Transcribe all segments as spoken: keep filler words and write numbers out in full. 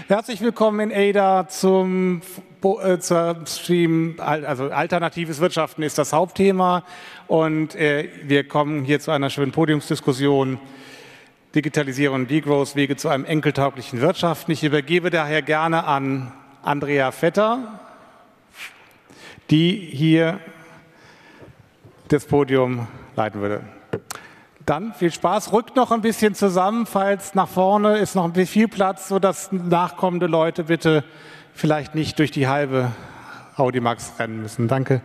Herzlich willkommen in Ada zum äh, zur Stream, also alternatives Wirtschaften ist das Hauptthema und äh, wir kommen hier zu einer schönen Podiumsdiskussion. Digitalisierung und Degrowth, Wege zu einem enkeltauglichen Wirtschaften. Ich übergebe daher gerne an Andrea Vetter, die hier das Podium leiten würde. Dann viel Spaß, rückt noch ein bisschen zusammen, falls nach vorne ist noch ein bisschen viel Platz, sodass nachkommende Leute bitte vielleicht nicht durch die halbe Audimax rennen müssen. Danke.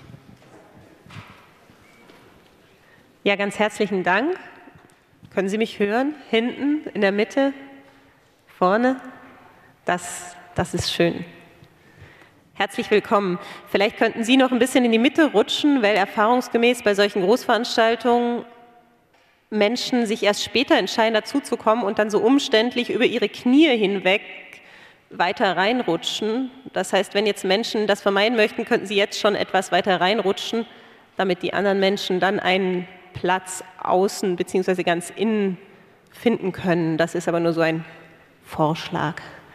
Ja, ganz herzlichen Dank. Können Sie mich hören? Hinten, in der Mitte, vorne? Das, das ist schön. Herzlich willkommen. Vielleicht könnten Sie noch ein bisschen in die Mitte rutschen, weil erfahrungsgemäß bei solchen Großveranstaltungen Menschen sich erst später entscheiden, dazuzukommen und dann so umständlich über ihre Knie hinweg weiter reinrutschen. Das heißt, wenn jetzt Menschen das vermeiden möchten, könnten sie jetzt schon etwas weiter reinrutschen, damit die anderen Menschen dann einen Platz außen bzw. ganz innen finden können. Das ist aber nur so ein Vorschlag.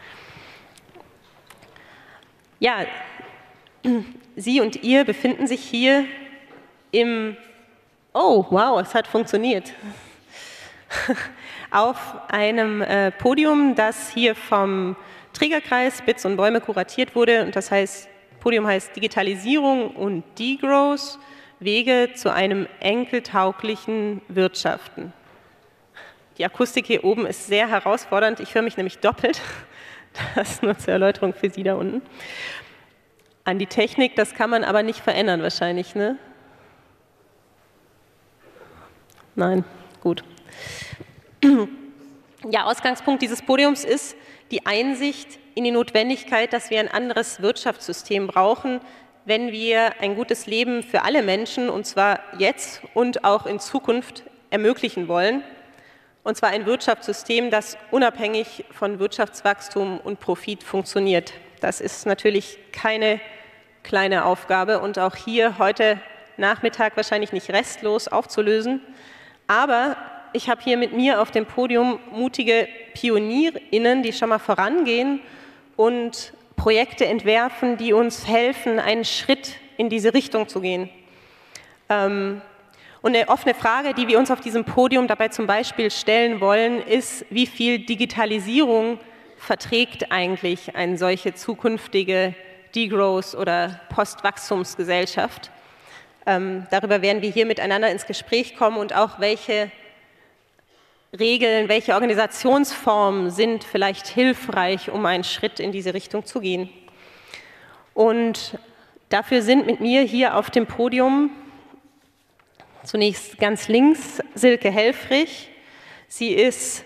Ja, Sie und ihr befinden sich hier im Oh, wow, es hat funktioniert. Auf einem äh, Podium, das hier vom Trägerkreis Bits und Bäume kuratiert wurde. Und das heißt, Podium heißt Digitalisierung und Degrowth, Wege zu einem enkeltauglichen Wirtschaften. Die Akustik hier oben ist sehr herausfordernd. Ich höre mich nämlich doppelt. Das nur zur Erläuterung für Sie da unten. An die Technik, das kann man aber nicht verändern wahrscheinlich, ne? Nein, gut. Ja, Ausgangspunkt dieses Podiums ist die Einsicht in die Notwendigkeit, dass wir ein anderes Wirtschaftssystem brauchen, wenn wir ein gutes Leben für alle Menschen, und zwar jetzt und auch in Zukunft, ermöglichen wollen. Und zwar ein Wirtschaftssystem, das unabhängig von Wirtschaftswachstum und Profit funktioniert. Das ist natürlich keine kleine Aufgabe und auch hier heute Nachmittag wahrscheinlich nicht restlos aufzulösen. Aber ich habe hier mit mir auf dem Podium mutige PionierInnen, die schon mal vorangehen und Projekte entwerfen, die uns helfen, einen Schritt in diese Richtung zu gehen. Ähm, und eine offene Frage, die wir uns auf diesem Podium dabei zum Beispiel stellen wollen, ist, wie viel Digitalisierung verträgt eigentlich eine solche zukünftige Degrowth- oder Postwachstumsgesellschaft? Ähm, darüber werden wir hier miteinander ins Gespräch kommen und auch welche Regeln, welche Organisationsformen sind vielleicht hilfreich, um einen Schritt in diese Richtung zu gehen. Und dafür sind mit mir hier auf dem Podium zunächst ganz links Silke Helfrich. Sie ist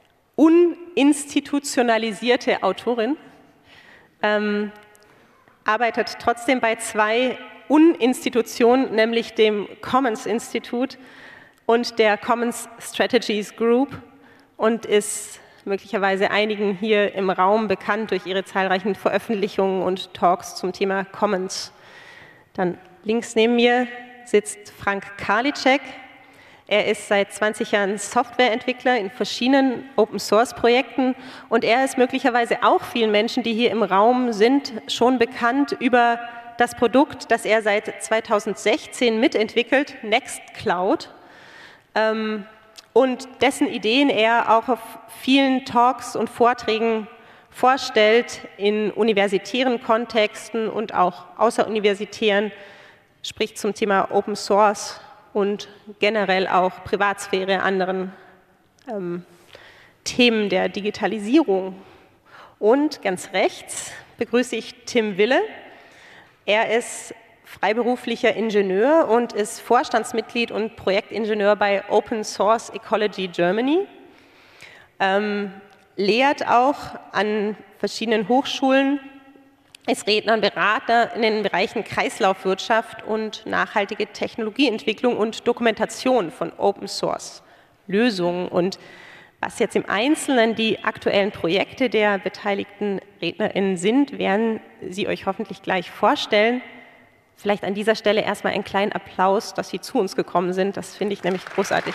uninstitutionalisierte Autorin, ähm, arbeitet trotzdem bei zwei Uninstitution, nämlich dem Commons Institute und der Commons Strategies Group und ist möglicherweise einigen hier im Raum bekannt durch ihre zahlreichen Veröffentlichungen und Talks zum Thema Commons. Dann links neben mir sitzt Frank Karliczek. Er ist seit zwanzig Jahren Softwareentwickler in verschiedenen Open-Source-Projekten und er ist möglicherweise auch vielen Menschen, die hier im Raum sind, schon bekannt über das Produkt, das er seit zweitausendsechzehn mitentwickelt, Nextcloud, ähm, und dessen Ideen er auch auf vielen Talks und Vorträgen vorstellt, in universitären Kontexten und auch außeruniversitären, spricht zum Thema Open Source und generell auch Privatsphäre, anderen ähm, Themen der Digitalisierung. Und ganz rechts begrüße ich Tim Wille. Er ist freiberuflicher Ingenieur und ist Vorstandsmitglied und Projektingenieur bei Open Source Ecology Germany. Ähm, lehrt auch an verschiedenen Hochschulen, ist Redner und Berater in den Bereichen Kreislaufwirtschaft und nachhaltige Technologieentwicklung und Dokumentation von Open Source Lösungen. Und was jetzt im Einzelnen die aktuellen Projekte der beteiligten RednerInnen sind, werden Sie euch hoffentlich gleich vorstellen. Vielleicht an dieser Stelle erstmal einen kleinen Applaus, dass Sie zu uns gekommen sind. Das finde ich nämlich großartig.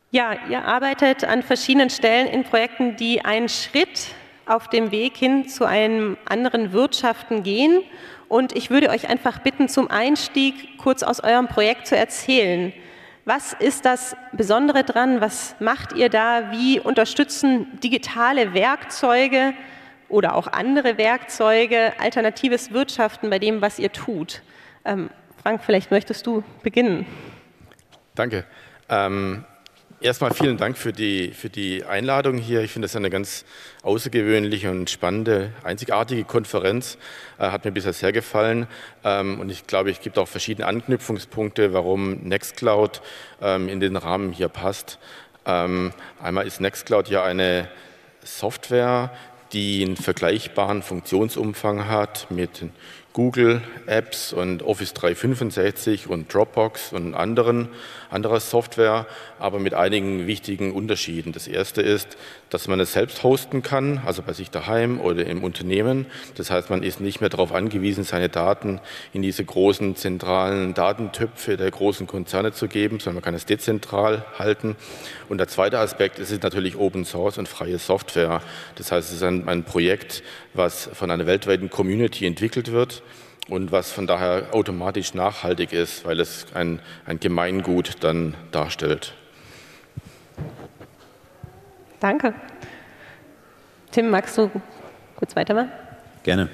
Ja, ihr arbeitet an verschiedenen Stellen in Projekten, die einen Schritt auf dem Weg hin zu einem anderen Wirtschaften gehen. Und ich würde euch einfach bitten, zum Einstieg kurz aus eurem Projekt zu erzählen. Was ist das Besondere dran? Was macht ihr da? Wie unterstützen digitale Werkzeuge oder auch andere Werkzeuge alternatives Wirtschaften bei dem, was ihr tut? Ähm, Frank, vielleicht möchtest du beginnen. Danke. Ähm, erstmal vielen Dank für die, für die Einladung hier. Ich finde das eine ganz außergewöhnliche und spannende, einzigartige Konferenz. Äh, hat mir bisher sehr gefallen. Ähm, und ich glaube, es gibt auch verschiedene Anknüpfungspunkte, warum Nextcloud ähm, in den Rahmen hier passt. Ähm, einmal ist Nextcloud ja eine Software, die einen vergleichbaren Funktionsumfang hat mit Google Apps und Office dreihundertfünfundsechzig und Dropbox und anderen, anderer Software, aber mit einigen wichtigen Unterschieden. Das erste ist, dass man es selbst hosten kann, also bei sich daheim oder im Unternehmen. Das heißt, man ist nicht mehr darauf angewiesen, seine Daten in diese großen zentralen Datentöpfe der großen Konzerne zu geben, sondern man kann es dezentral halten. Und der zweite Aspekt ist es natürlich Open Source und freie Software. Das heißt, es ist ein, ein Projekt, was von einer weltweiten Community entwickelt wird und was von daher automatisch nachhaltig ist, weil es ein, ein Gemeingut dann darstellt. Danke. Tim, magst du kurz weitermachen? Gerne.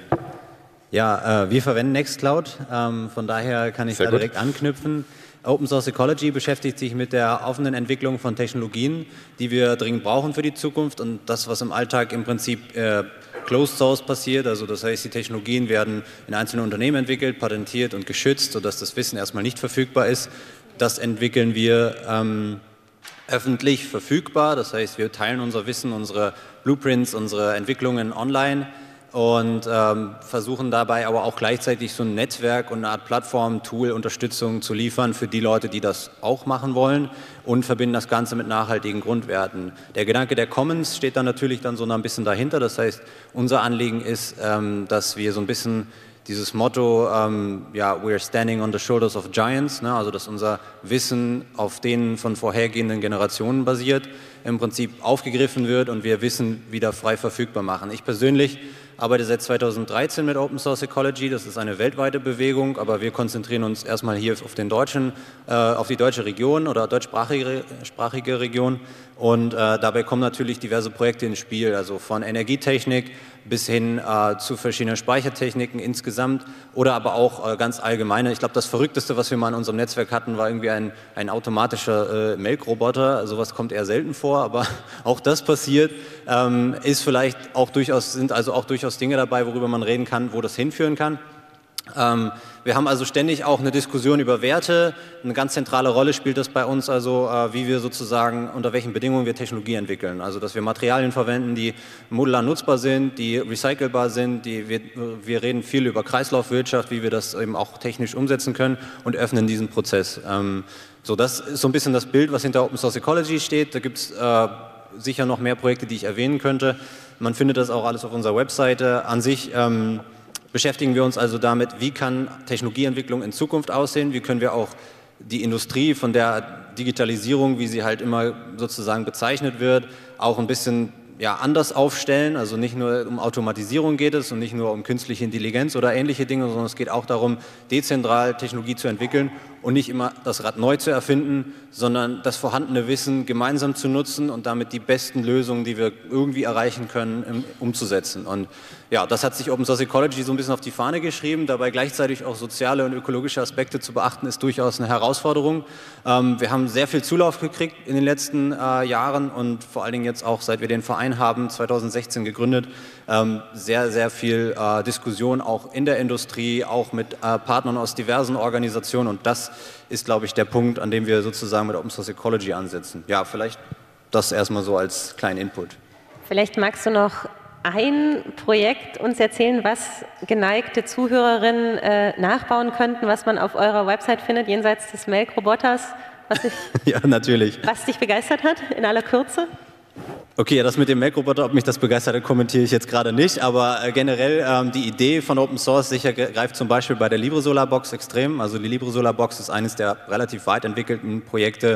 Ja, äh, wir verwenden Nextcloud, ähm, von daher kann ich Sehr da gut. direkt anknüpfen. Open Source Ecology beschäftigt sich mit der offenen Entwicklung von Technologien, die wir dringend brauchen für die Zukunft und das, was im Alltag im Prinzip äh, Closed Source passiert, also das heißt, die Technologien werden in einzelnen Unternehmen entwickelt, patentiert und geschützt, sodass das Wissen erstmal nicht verfügbar ist. Das entwickeln wir ähm, öffentlich verfügbar, das heißt, wir teilen unser Wissen, unsere Blueprints, unsere Entwicklungen online und ähm, versuchen dabei aber auch gleichzeitig so ein Netzwerk und eine Art Plattform, Tool, Unterstützung zu liefern für die Leute, die das auch machen wollen und verbinden das Ganze mit nachhaltigen Grundwerten. Der Gedanke der Commons steht dann natürlich dann so ein bisschen dahinter, das heißt, unser Anliegen ist, ähm, dass wir so ein bisschen dieses Motto, ähm, ja, we're standing on the shoulders of giants, ne, also dass unser Wissen auf denen von vorhergehenden Generationen basiert, im Prinzip aufgegriffen wird und wir Wissen wieder frei verfügbar machen. Ich persönlich arbeite seit zweitausenddreizehn mit Open Source Ecology, das ist eine weltweite Bewegung, aber wir konzentrieren uns erstmal hier auf den deutschen, äh, auf die deutsche Region oder deutschsprachige sprachige Region und äh, dabei kommen natürlich diverse Projekte ins Spiel, also von Energietechnik bis hin äh, zu verschiedenen Speichertechniken insgesamt oder aber auch äh, ganz allgemeine. Ich glaube, das Verrückteste, was wir mal in unserem Netzwerk hatten, war irgendwie ein, ein automatischer äh, Melkroboter. Sowas kommt eher selten vor, aber auch das passiert. Ähm, ist vielleicht auch durchaus, sind also auch durchaus Dinge dabei, worüber man reden kann, wo das hinführen kann. Ähm, wir haben also ständig auch eine Diskussion über Werte. Eine ganz zentrale Rolle spielt das bei uns, also äh, wie wir sozusagen, unter welchen Bedingungen wir Technologie entwickeln. Also dass wir Materialien verwenden, die modular nutzbar sind, die recycelbar sind. Die, wir, wir reden viel über Kreislaufwirtschaft, wie wir das eben auch technisch umsetzen können und öffnen diesen Prozess. Ähm, so, das ist so ein bisschen das Bild, was hinter Open Source Ecology steht. Da gibt es äh, sicher noch mehr Projekte, die ich erwähnen könnte. Man findet das auch alles auf unserer Webseite. An sich ähm, beschäftigen wir uns also damit, wie kann Technologieentwicklung in Zukunft aussehen, wie können wir auch die Industrie von der Digitalisierung, wie sie halt immer sozusagen bezeichnet wird, auch ein bisschen ja, anders aufstellen. Also nicht nur um Automatisierung geht es und nicht nur um künstliche Intelligenz oder ähnliche Dinge, sondern es geht auch darum, dezentral Technologie zu entwickeln und nicht immer das Rad neu zu erfinden, sondern das vorhandene Wissen gemeinsam zu nutzen und damit die besten Lösungen, die wir irgendwie erreichen können, umzusetzen. Und ja, das hat sich Open Source Ecology so ein bisschen auf die Fahne geschrieben, dabei gleichzeitig auch soziale und ökologische Aspekte zu beachten, ist durchaus eine Herausforderung. Ähm, wir haben sehr viel Zulauf gekriegt in den letzten äh, Jahren und vor allen Dingen jetzt auch, seit wir den Verein haben, zweitausendsechzehn gegründet, ähm, sehr, sehr viel äh, Diskussion auch in der Industrie, auch mit äh, Partnern aus diversen Organisationen und das ist, glaube ich, der Punkt, an dem wir sozusagen mit Open Source Ecology ansetzen. Ja, vielleicht das erstmal so als kleinen Input. Vielleicht magst du noch ein Projekt uns erzählen, was geneigte Zuhörerinnen äh, nachbauen könnten, was man auf eurer Website findet, jenseits des Melkroboters, was, dich, ja, natürlich. was dich begeistert hat, in aller Kürze? Okay, das mit dem Melkroboter, ob mich das begeistert hat, kommentiere ich jetzt gerade nicht, aber äh, generell ähm, die Idee von Open Source sicher greift zum Beispiel bei der LibreSolarBox extrem. Also die LibreSolarBox ist eines der relativ weit entwickelten Projekte,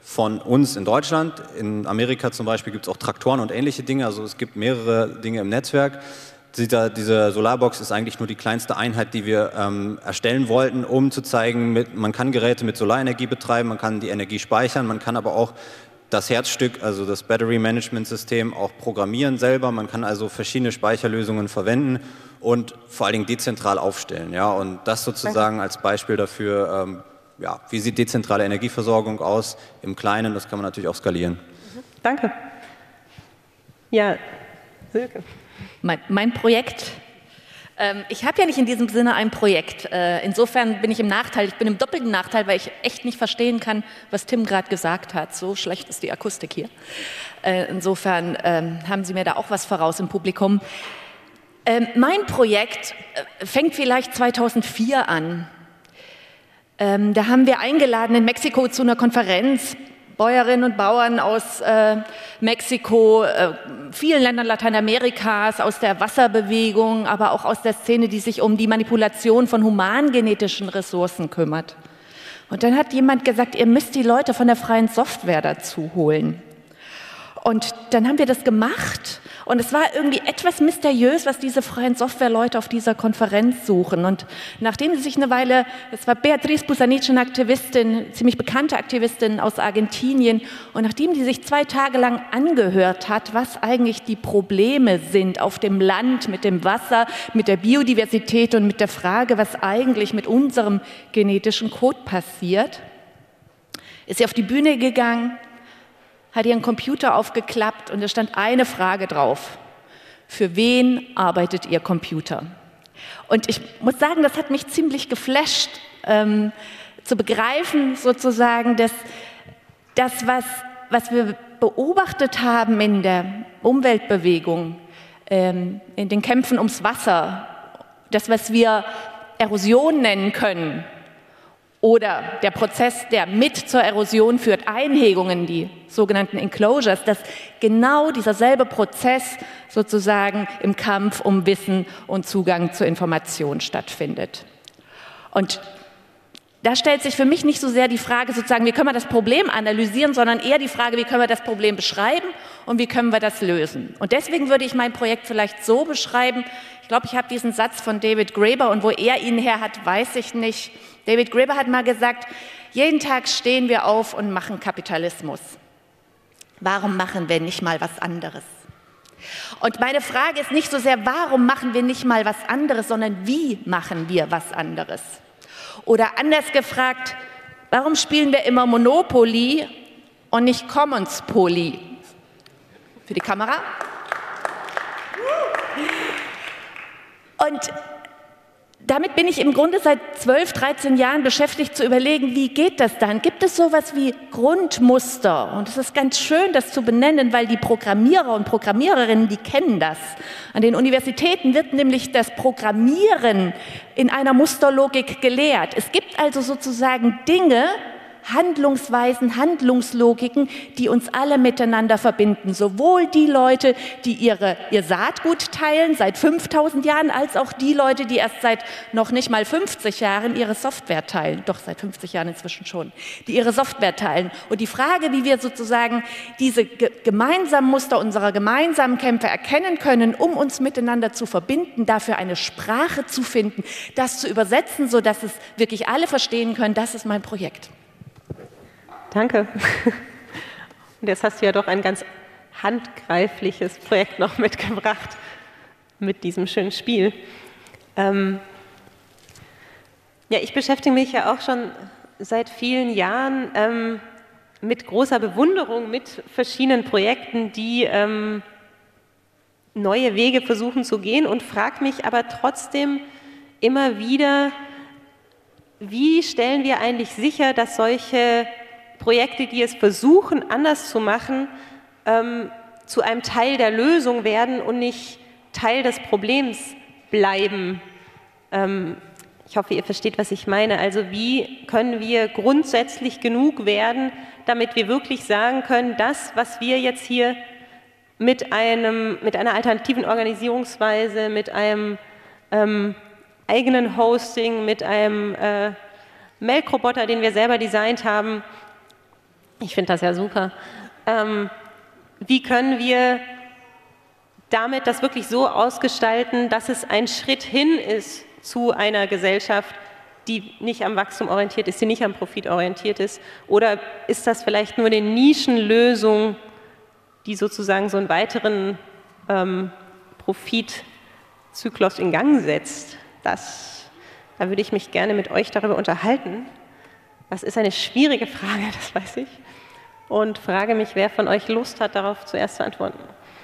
von uns in Deutschland. In Amerika zum Beispiel gibt es auch Traktoren und ähnliche Dinge, also es gibt mehrere Dinge im Netzwerk. Diese, diese Solarbox ist eigentlich nur die kleinste Einheit, die wir ähm, erstellen wollten, um zu zeigen, mit, man kann Geräte mit Solarenergie betreiben, man kann die Energie speichern, man kann aber auch das Herzstück, also das Battery Management System, auch programmieren selber. Man kann also verschiedene Speicherlösungen verwenden und vor allen Dingen dezentral aufstellen. Ja? Und das sozusagen als Beispiel dafür, ähm, ja, wie sieht dezentrale Energieversorgung aus im Kleinen, das kann man natürlich auch skalieren. Danke. Ja, Silke. Mein, mein Projekt, ähm, ich habe ja nicht in diesem Sinne ein Projekt. Äh, insofern bin ich im Nachteil, ich bin im doppelten Nachteil, weil ich echt nicht verstehen kann, was Tim gerade gesagt hat. So schlecht ist die Akustik hier. Äh, insofern ähm, haben Sie mir da auch was voraus im Publikum. Ähm, mein Projekt äh, fängt vielleicht zweitausendvier an. Ähm, da haben wir eingeladen in Mexiko zu einer Konferenz, Bäuerinnen und Bauern aus äh, Mexiko, äh, vielen Ländern Lateinamerikas, aus der Wasserbewegung, aber auch aus der Szene, die sich um die Manipulation von humangenetischen Ressourcen kümmert. Und dann hat jemand gesagt, ihr müsst die Leute von der freien Software dazu holen. Und dann haben wir das gemacht und es war irgendwie etwas mysteriös, was diese freien Softwareleute auf dieser Konferenz suchen. Und nachdem sie sich eine Weile, es war Beatriz Busanic, eine Aktivistin, ziemlich bekannte Aktivistin aus Argentinien, und nachdem die sich zwei Tage lang angehört hat, was eigentlich die Probleme sind auf dem Land, mit dem Wasser, mit der Biodiversität und mit der Frage, was eigentlich mit unserem genetischen Code passiert, ist sie auf die Bühne gegangen, hat ihren Computer aufgeklappt und da stand eine Frage drauf. Für wen arbeitet Ihr Computer? Und ich muss sagen, das hat mich ziemlich geflasht, ähm, zu begreifen sozusagen, dass das, was, was wir beobachtet haben in der Umweltbewegung, ähm, in den Kämpfen ums Wasser, das, was wir Erosion nennen können, oder der Prozess, der mit zur Erosion führt, Einhegungen, die sogenannten Enclosures, dass genau dieser selbe Prozess sozusagen im Kampf um Wissen und Zugang zur Information stattfindet. Und da stellt sich für mich nicht so sehr die Frage, sozusagen, wie können wir das Problem analysieren, sondern eher die Frage, wie können wir das Problem beschreiben und wie können wir das lösen. Und deswegen würde ich mein Projekt vielleicht so beschreiben, ich glaube, ich habe diesen Satz von David Graeber und wo er ihn her hat, weiß ich nicht. David Graeber hat mal gesagt, jeden Tag stehen wir auf und machen Kapitalismus. Warum machen wir nicht mal was anderes? Und meine Frage ist nicht so sehr, warum machen wir nicht mal was anderes, sondern wie machen wir was anderes? Oder anders gefragt, warum spielen wir immer Monopoly und nicht Commons Poly? Für die Kamera. Und damit bin ich im Grunde seit zwölf, dreizehn Jahren beschäftigt zu überlegen, wie geht das dann? Gibt es sowas wie Grundmuster? Und es ist ganz schön, das zu benennen, weil die Programmierer und Programmiererinnen, die kennen das. An den Universitäten wird nämlich das Programmieren in einer Musterlogik gelehrt. Es gibt also sozusagen Dinge, Handlungsweisen, Handlungslogiken, die uns alle miteinander verbinden. Sowohl die Leute, die ihre, ihr Saatgut teilen seit fünftausend Jahren, als auch die Leute, die erst seit noch nicht mal fünfzig Jahren ihre Software teilen. Doch, seit fünfzig Jahren inzwischen schon. Die ihre Software teilen. Und die Frage, wie wir sozusagen diese ge- gemeinsamen Muster unserer gemeinsamen Kämpfe erkennen können, um uns miteinander zu verbinden, dafür eine Sprache zu finden, das zu übersetzen, sodass es wirklich alle verstehen können, das ist mein Projekt. Danke. Und jetzt hast du ja doch ein ganz handgreifliches Projekt noch mitgebracht mit diesem schönen Spiel. Ähm ja, ich beschäftige mich ja auch schon seit vielen Jahren ähm, mit großer Bewunderung mit verschiedenen Projekten, die ähm, neue Wege versuchen zu gehen und frage mich aber trotzdem immer wieder, wie stellen wir eigentlich sicher, dass solche Projekte, die es versuchen, anders zu machen, ähm, zu einem Teil der Lösung werden und nicht Teil des Problems bleiben. Ähm, ich hoffe, ihr versteht, was ich meine. Also wie können wir grundsätzlich genug werden, damit wir wirklich sagen können, das, was wir jetzt hier mit, einem, mit einer alternativen Organisierungsweise, mit einem ähm, eigenen Hosting, mit einem äh, Melkroboter, den wir selber designt haben, Ich finde das ja super. Ähm, wie können wir damit das wirklich so ausgestalten, dass es ein Schritt hin ist zu einer Gesellschaft, die nicht am Wachstum orientiert ist, die nicht am Profit orientiert ist? Oder ist das vielleicht nur eine Nischenlösung, die sozusagen so einen weiteren ähm, Profitzyklus in Gang setzt? Das, da würde ich mich gerne mit euch darüber unterhalten. Das ist eine schwierige Frage, das weiß ich. Und frage mich, wer von euch Lust hat, darauf zuerst zu antworten.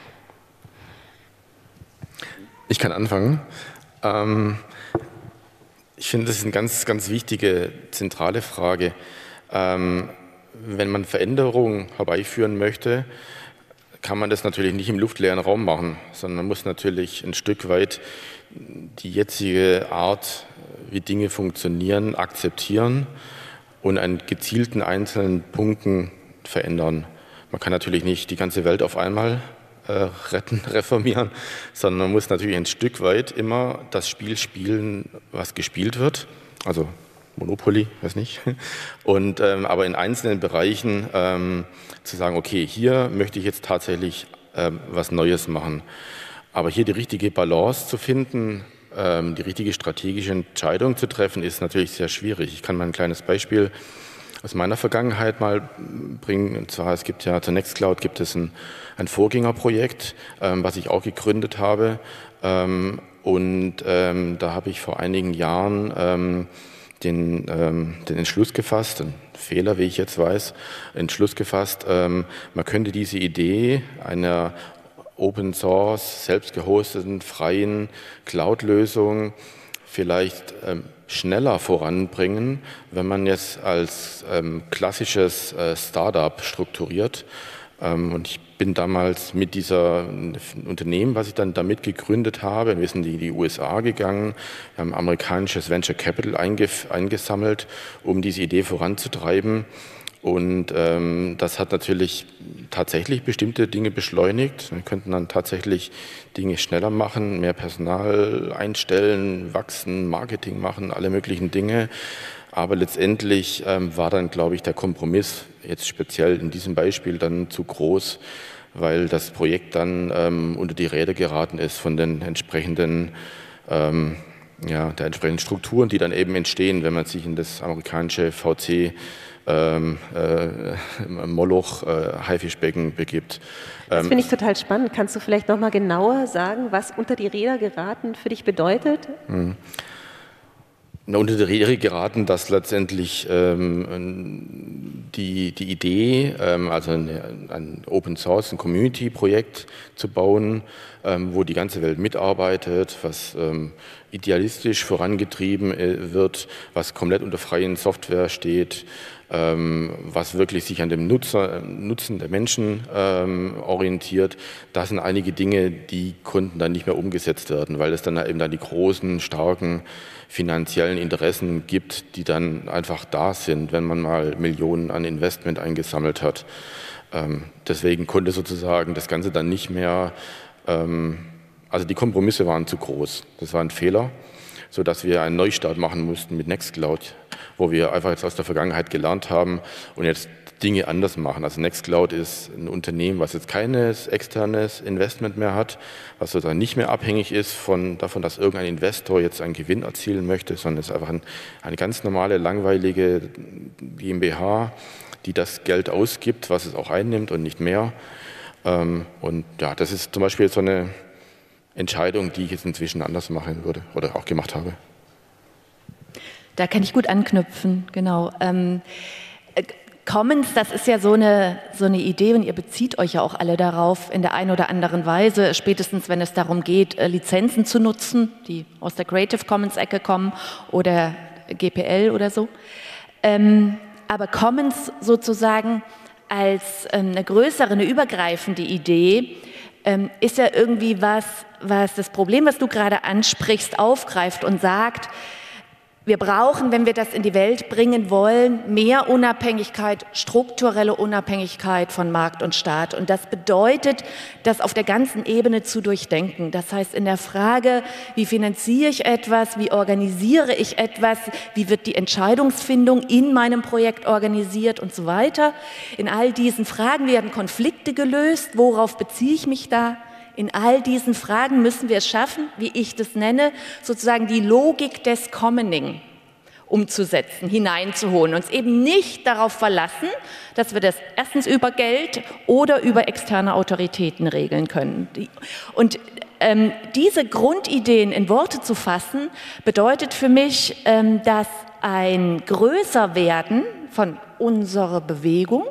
Ich kann anfangen. Ähm, ich finde, das ist eine ganz, ganz wichtige, zentrale Frage. Ähm, wenn man Veränderungen herbeiführen möchte, kann man das natürlich nicht im luftleeren Raum machen, sondern man muss natürlich ein Stück weit die jetzige Art, wie Dinge funktionieren, akzeptieren und an gezielten einzelnen Punkten verändern. Man kann natürlich nicht die ganze Welt auf einmal äh, retten, reformieren, sondern man muss natürlich ein Stück weit immer das Spiel spielen, was gespielt wird. Also Monopoly, weiß nicht. Und, ähm, aber in einzelnen Bereichen ähm, zu sagen, okay, hier möchte ich jetzt tatsächlich ähm, was Neues machen. Aber hier die richtige Balance zu finden, ähm, die richtige strategische Entscheidung zu treffen, ist natürlich sehr schwierig. Ich kann mal ein kleines Beispiel aus meiner Vergangenheit mal bringen. Und zwar, es gibt ja zur Nextcloud gibt es ein, ein Vorgängerprojekt, ähm, was ich auch gegründet habe. Ähm, und ähm, da habe ich vor einigen Jahren ähm, den, ähm, den Entschluss gefasst, ein Fehler, wie ich jetzt weiß, Entschluss gefasst, ähm, man könnte diese Idee einer Open Source, selbst gehosteten, freien Cloud-Lösung vielleicht ähm, schneller voranbringen, wenn man jetzt als ähm, klassisches äh, Startup strukturiert. Ähm, und ich bin damals mit dieser Unternehmen, was ich dann damit gegründet habe, wir sind in die U S A gegangen, wir haben amerikanisches Venture Capital eingesammelt, um diese Idee voranzutreiben. Und ähm, das hat natürlich tatsächlich bestimmte Dinge beschleunigt. Wir könnten dann tatsächlich Dinge schneller machen, mehr Personal einstellen, wachsen, Marketing machen, alle möglichen Dinge. Aber letztendlich ähm, war dann, glaube ich, der Kompromiss jetzt speziell in diesem Beispiel dann zu groß, weil das Projekt dann ähm, unter die Räder geraten ist von den entsprechenden ähm, ja, der entsprechenden Strukturen, die dann eben entstehen, wenn man sich in das amerikanische V C Ähm, äh, Moloch, äh, Haifischbecken begibt. Das finde ich total spannend. Kannst du vielleicht noch mal genauer sagen, was unter die Räder geraten für dich bedeutet? Hm. Unter die Räder geraten, dass letztendlich ähm, die, die Idee, ähm, also eine, ein Open Source, ein Community-Projekt zu bauen, ähm, wo die ganze Welt mitarbeitet, was ähm, idealistisch vorangetrieben äh, wird, was komplett unter freien Software steht, ähm, was wirklich sich an dem Nutzer, Nutzen der Menschen ähm, orientiert. Das sind einige Dinge, die konnten dann nicht mehr umgesetzt werden, weil es dann eben dann die großen, starken finanziellen Interessen gibt, die dann einfach da sind, wenn man mal Millionen an Investment eingesammelt hat. Ähm, deswegen konnte sozusagen das Ganze dann nicht mehr, ähm, also die Kompromisse waren zu groß. Das war ein Fehler, sodass wir einen Neustart machen mussten mit Nextcloud, wo wir einfach jetzt aus der Vergangenheit gelernt haben und jetzt Dinge anders machen. Also Nextcloud ist ein Unternehmen, was jetzt keines externes Investment mehr hat, was sozusagen nicht mehr abhängig ist von, davon, dass irgendein Investor jetzt einen Gewinn erzielen möchte, sondern es ist einfach ein, eine ganz normale, langweilige GmbH, die das Geld ausgibt, was es auch einnimmt und nicht mehr. Und ja, das ist zum Beispiel so eine Entscheidung, die ich jetzt inzwischen anders machen würde oder auch gemacht habe. Da kann ich gut anknüpfen, genau. Ähm, Commons, das ist ja so eine, so eine Idee und ihr bezieht euch ja auch alle darauf in der einen oder anderen Weise, spätestens wenn es darum geht, Lizenzen zu nutzen, die aus der Creative Commons-Ecke kommen oder G P L oder so. Ähm, aber Commons sozusagen als ähm, eine größere, eine übergreifende Idee ähm, ist ja irgendwie was, was das Problem, was du gerade ansprichst, aufgreift und sagt, Wir brauchen, wenn wir das in die Welt bringen wollen, mehr Unabhängigkeit, strukturelle Unabhängigkeit von Markt und Staat. Und das bedeutet, das auf der ganzen Ebene zu durchdenken. Das heißt, in der Frage, wie finanziere ich etwas, wie organisiere ich etwas, wie wird die Entscheidungsfindung in meinem Projekt organisiert und so weiter. In all diesen Fragen werden Konflikte gelöst. Worauf beziehe ich mich da? In all diesen Fragen müssen wir es schaffen, wie ich das nenne, sozusagen die Logik des Commoning umzusetzen, hineinzuholen, uns eben nicht darauf verlassen, dass wir das erstens über Geld oder über externe Autoritäten regeln können. Und ähm, diese Grundideen in Worte zu fassen, bedeutet für mich, ähm, dass ein Größerwerden von unserer Bewegung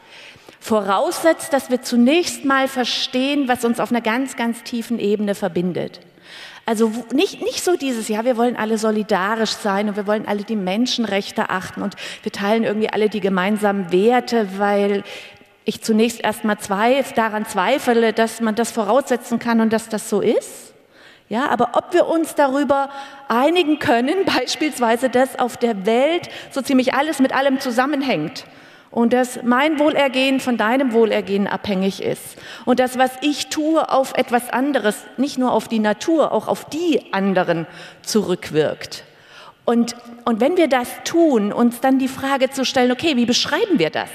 voraussetzt, dass wir zunächst mal verstehen, was uns auf einer ganz, ganz tiefen Ebene verbindet. Also nicht, nicht so dieses, ja, wir wollen alle solidarisch sein und wir wollen alle die Menschenrechte achten und wir teilen irgendwie alle die gemeinsamen Werte, weil ich zunächst erst mal zweif, daran zweifle, dass man das voraussetzen kann und dass das so ist. Ja, aber ob wir uns darüber einigen können, beispielsweise, dass auf der Welt so ziemlich alles mit allem zusammenhängt, und dass mein Wohlergehen von deinem Wohlergehen abhängig ist. Und das, was ich tue, auf etwas anderes, nicht nur auf die Natur, auch auf die anderen zurückwirkt. Und, und wenn wir das tun, uns dann die Frage zu stellen, okay, wie beschreiben wir das?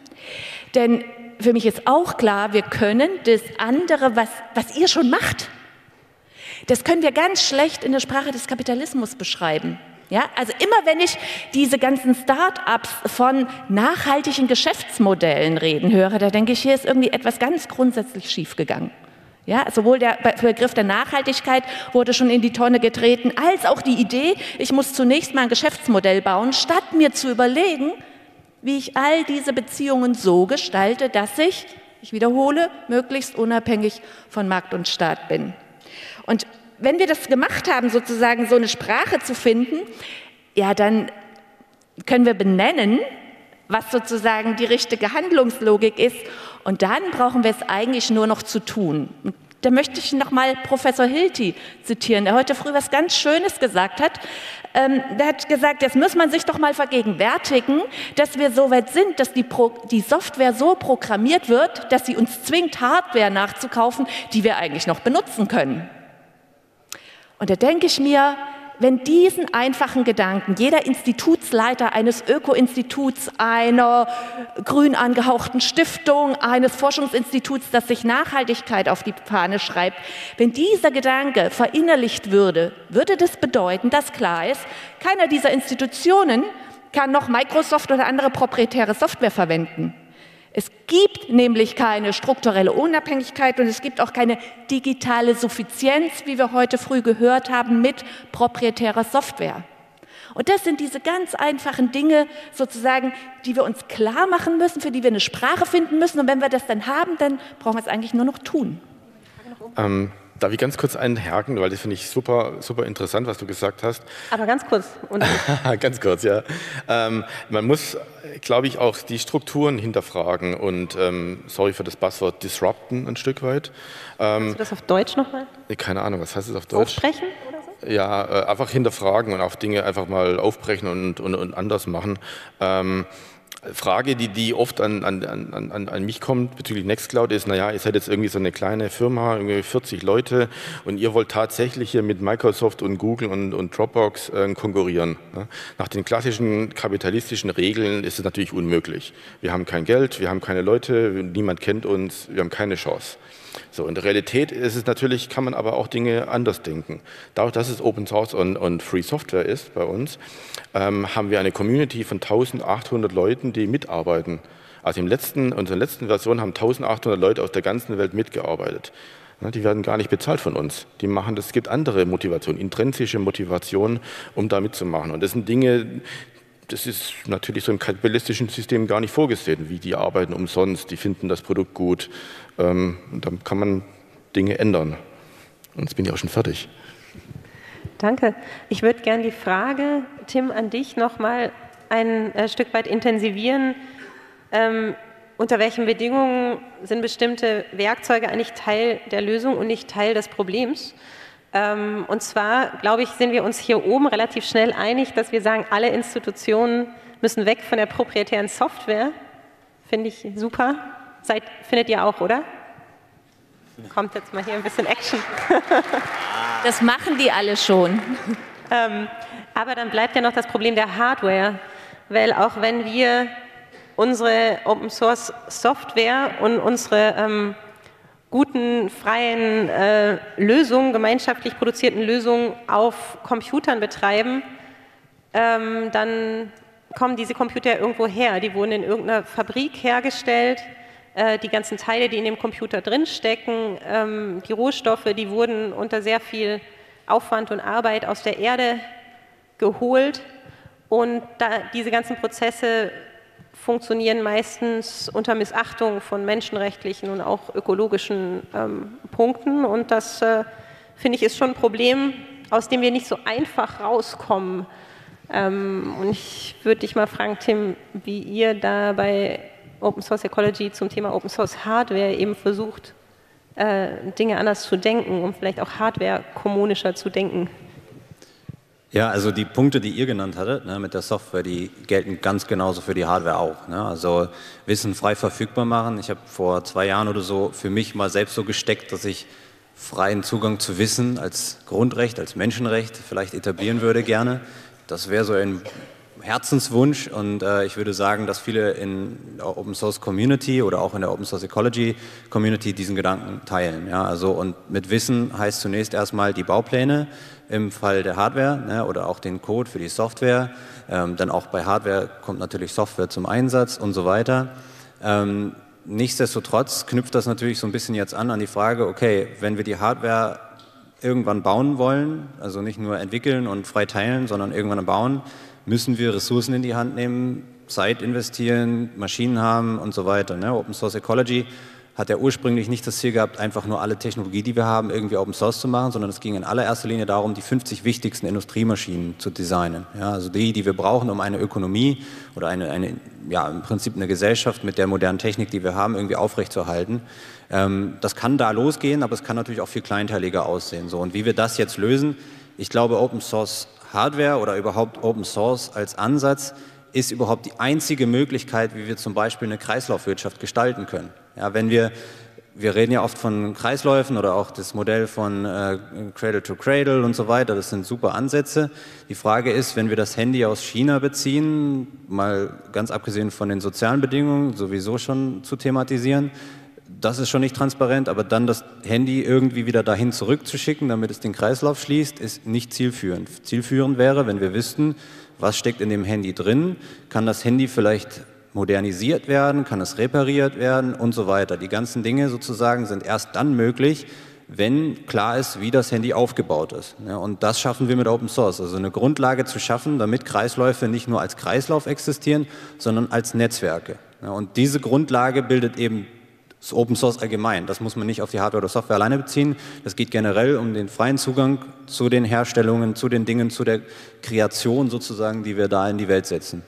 Denn für mich ist auch klar, wir können das andere, was, was ihr schon macht, das können wir ganz schlecht in der Sprache des Kapitalismus beschreiben. Ja, also immer wenn ich diese ganzen Start-ups von nachhaltigen Geschäftsmodellen reden höre, da denke ich, hier ist irgendwie etwas ganz grundsätzlich schiefgegangen. Ja, sowohl der Begriff der Nachhaltigkeit wurde schon in die Tonne getreten, als auch die Idee, ich muss zunächst mal ein Geschäftsmodell bauen, statt mir zu überlegen, wie ich all diese Beziehungen so gestalte, dass ich, ich wiederhole, möglichst unabhängig von Markt und Staat bin. Und wenn wir das gemacht haben, sozusagen so eine Sprache zu finden, ja, dann können wir benennen, was sozusagen die richtige Handlungslogik ist. Und dann brauchen wir es eigentlich nur noch zu tun. Und da möchte ich noch mal Professor Hilty zitieren, der heute früh was ganz Schönes gesagt hat. Ähm, der hat gesagt, jetzt muss man sich doch mal vergegenwärtigen, dass wir so weit sind, dass die, Pro die Software so programmiert wird, dass sie uns zwingt, Hardware nachzukaufen, die wir eigentlich noch benutzen können. Und da denke ich mir, wenn diesen einfachen Gedanken jeder Institutsleiter eines Öko-Instituts, einer grün angehauchten Stiftung, eines Forschungsinstituts, das sich Nachhaltigkeit auf die Fahne schreibt, wenn dieser Gedanke verinnerlicht würde, würde das bedeuten, dass klar ist, keiner dieser Institutionen kann noch Microsoft oder andere proprietäre Software verwenden. Es gibt nämlich keine strukturelle Unabhängigkeit und es gibt auch keine digitale Suffizienz, wie wir heute früh gehört haben, mit proprietärer Software. Und das sind diese ganz einfachen Dinge, sozusagen, die wir uns klar machen müssen, für die wir eine Sprache finden müssen. Und wenn wir das dann haben, dann brauchen wir es eigentlich nur noch tun. Ähm, darf ich ganz kurz einhaken, weil das finde ich super, super interessant, was du gesagt hast. Aber ganz kurz. Und ganz kurz, ja. Ähm, man muss, glaube ich, auch die Strukturen hinterfragen und, ähm, sorry für das Buzzword, disrupten ein Stück weit. Ähm, Kannst du das auf Deutsch nochmal? Keine Ahnung, was heißt das auf Deutsch? Aufbrechen oder so? Ja, äh, einfach hinterfragen und auch Dinge einfach mal aufbrechen und, und, und anders machen. Ähm, Frage, die, die oft an, an, an, an mich kommt bezüglich Nextcloud ist, naja, ihr seid jetzt irgendwie so eine kleine Firma, irgendwie vierzig Leute und ihr wollt tatsächlich hier mit Microsoft und Google und, und Dropbox äh, konkurrieren. Ne? Nach den klassischen kapitalistischen Regeln ist es natürlich unmöglich. Wir haben kein Geld, wir haben keine Leute, niemand kennt uns, wir haben keine Chance. So, in der Realität ist es natürlich, kann man aber auch Dinge anders denken. Dadurch, dass es Open Source und, und Free Software ist bei uns, ähm, haben wir eine Community von eintausendachthundert Leuten, die mitarbeiten. Also im letzten, in unserer letzten Version haben eintausendachthundert Leute aus der ganzen Welt mitgearbeitet. Ja, die werden gar nicht bezahlt von uns. Die machen das, es gibt andere Motivationen, intrinsische Motivationen, um da mitzumachen. Und das sind Dinge, das ist natürlich so im kapitalistischen System gar nicht vorgesehen, wie die arbeiten umsonst, die finden das Produkt gut. Ähm, und dann kann man Dinge ändern. Und jetzt bin ich auch schon fertig. Danke. Ich würde gerne die Frage, Tim, an dich noch mal ein äh, Stück weit intensivieren. Ähm, unter welchen Bedingungen sind bestimmte Werkzeuge eigentlich Teil der Lösung und nicht Teil des Problems? Ähm, und zwar, glaube ich, sind wir uns hier oben relativ schnell einig, dass wir sagen, alle Institutionen müssen weg von der proprietären Software. Finde ich super. Seid, findet ihr auch, oder? Kommt jetzt mal hier ein bisschen Action. Das machen die alle schon. ähm, aber dann bleibt ja noch das Problem der Hardware, weil auch wenn wir unsere Open Source Software und unsere ähm, guten, freien äh, Lösungen, gemeinschaftlich produzierten Lösungen auf Computern betreiben, ähm, dann kommen diese Computer irgendwo her. Die wurden in irgendeiner Fabrik hergestellt. Äh, die ganzen Teile, die in dem Computer drinstecken, ähm, die Rohstoffe, die wurden unter sehr viel Aufwand und Arbeit aus der Erde geholt. Und da, diese ganzen Prozesse funktionieren meistens unter Missachtung von menschenrechtlichen und auch ökologischen ähm, Punkten. Und das, äh, finde ich, ist schon ein Problem, aus dem wir nicht so einfach rauskommen. Ähm, und ich würde dich mal fragen, Tim, wie ihr da bei Open Source Ecology zum Thema Open Source Hardware eben versucht, äh, Dinge anders zu denken, um vielleicht auch Hardware kommunischer zu denken. Ja, also die Punkte, die ihr genannt hattet, ne, mit der Software, die gelten ganz genauso für die Hardware auch. Ne? Also Wissen frei verfügbar machen. Ich habe vor zwei Jahren oder so für mich mal selbst so gesteckt, dass ich freien Zugang zu Wissen als Grundrecht, als Menschenrecht vielleicht etablieren würde gerne. Das wäre so ein Herzenswunsch und äh, ich würde sagen, dass viele in der Open Source Community oder auch in der Open Source Ecology Community diesen Gedanken teilen. Ja? Also, und mit Wissen heißt zunächst erstmal die Baupläne im Fall der Hardware, ne, oder auch den Code für die Software. Ähm, dann auch bei Hardware kommt natürlich Software zum Einsatz und so weiter. Ähm, nichtsdestotrotz knüpft das natürlich so ein bisschen jetzt an an die Frage, okay, wenn wir die Hardware irgendwann bauen wollen, also nicht nur entwickeln und frei teilen, sondern irgendwann bauen, müssen wir Ressourcen in die Hand nehmen, Zeit investieren, Maschinen haben und so weiter. Ne? Open Source Ecology hat ja ursprünglich nicht das Ziel gehabt, einfach nur alle Technologie, die wir haben, irgendwie Open Source zu machen, sondern es ging in allererster Linie darum, die fünfzig wichtigsten Industriemaschinen zu designen. Ja, also die, die wir brauchen, um eine Ökonomie oder eine, eine, ja, im Prinzip eine Gesellschaft mit der modernen Technik, die wir haben, irgendwie aufrechtzuerhalten. Ähm, das kann da losgehen, aber es kann natürlich auch viel kleinteiliger aussehen. So, und wie wir das jetzt lösen, ich glaube, Open Source Hardware oder überhaupt Open Source als Ansatz ist überhaupt die einzige Möglichkeit, wie wir zum Beispiel eine Kreislaufwirtschaft gestalten können. Ja, wenn wir, wir reden ja oft von Kreisläufen oder auch das Modell von äh, Cradle to Cradle und so weiter, das sind super Ansätze. Die Frage ist, wenn wir das Handy aus China beziehen, mal ganz abgesehen von den sozialen Bedingungen sowieso schon zu thematisieren, das ist schon nicht transparent, aber dann das Handy irgendwie wieder dahin zurückzuschicken, damit es den Kreislauf schließt, ist nicht zielführend. Zielführend wäre, wenn wir wüssten, was steckt in dem Handy drin, kann das Handy vielleicht modernisiert werden, kann es repariert werden und so weiter. Die ganzen Dinge sozusagen sind erst dann möglich, wenn klar ist, wie das Handy aufgebaut ist. Ja, und das schaffen wir mit Open Source, also eine Grundlage zu schaffen, damit Kreisläufe nicht nur als Kreislauf existieren, sondern als Netzwerke. Ja, und diese Grundlage bildet eben das Open Source allgemein. Das muss man nicht auf die Hardware oder Software alleine beziehen. Das geht generell um den freien Zugang zu den Herstellungen, zu den Dingen, zu der Kreation sozusagen, die wir da in die Welt setzen.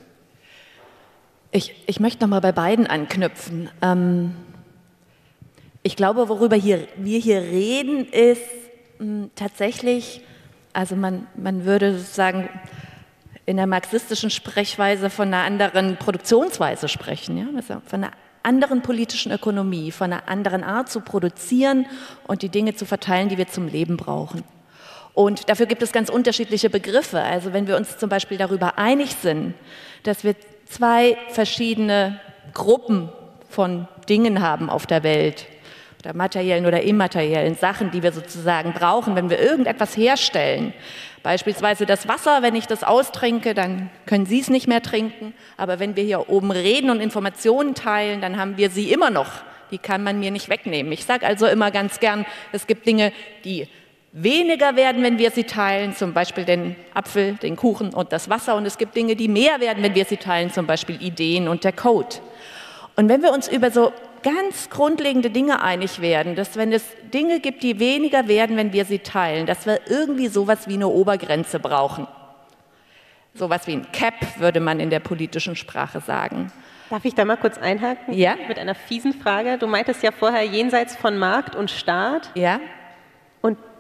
Ich, ich möchte noch mal bei beiden anknüpfen. Ähm, ich glaube, worüber hier, wir hier reden, ist mh, tatsächlich, also man, man würde sagen, in der marxistischen Sprechweise von einer anderen Produktionsweise sprechen, ja? Also von einer anderen politischen Ökonomie, von einer anderen Art zu produzieren und die Dinge zu verteilen, die wir zum Leben brauchen. Und dafür gibt es ganz unterschiedliche Begriffe. Also wenn wir uns zum Beispiel darüber einig sind, dass wir zwei verschiedene Gruppen von Dingen haben auf der Welt, oder materiellen oder immateriellen Sachen, die wir sozusagen brauchen, wenn wir irgendetwas herstellen. Beispielsweise das Wasser, wenn ich das austrinke, dann können Sie es nicht mehr trinken. Aber wenn wir hier oben reden und Informationen teilen, dann haben wir sie immer noch. Die kann man mir nicht wegnehmen. Ich sage also immer ganz gern, es gibt Dinge, die weniger werden, wenn wir sie teilen, zum Beispiel den Apfel, den Kuchen und das Wasser. Und es gibt Dinge, die mehr werden, wenn wir sie teilen, zum Beispiel Ideen und der Code. Und wenn wir uns über so ganz grundlegende Dinge einig werden, dass wenn es Dinge gibt, die weniger werden, wenn wir sie teilen, dass wir irgendwie sowas wie eine Obergrenze brauchen. Sowas wie ein Cap, würde man in der politischen Sprache sagen. Darf ich da mal kurz einhaken? Ja. Mit einer fiesen Frage. Du meintest ja vorher jenseits von Markt und Staat. Ja. Und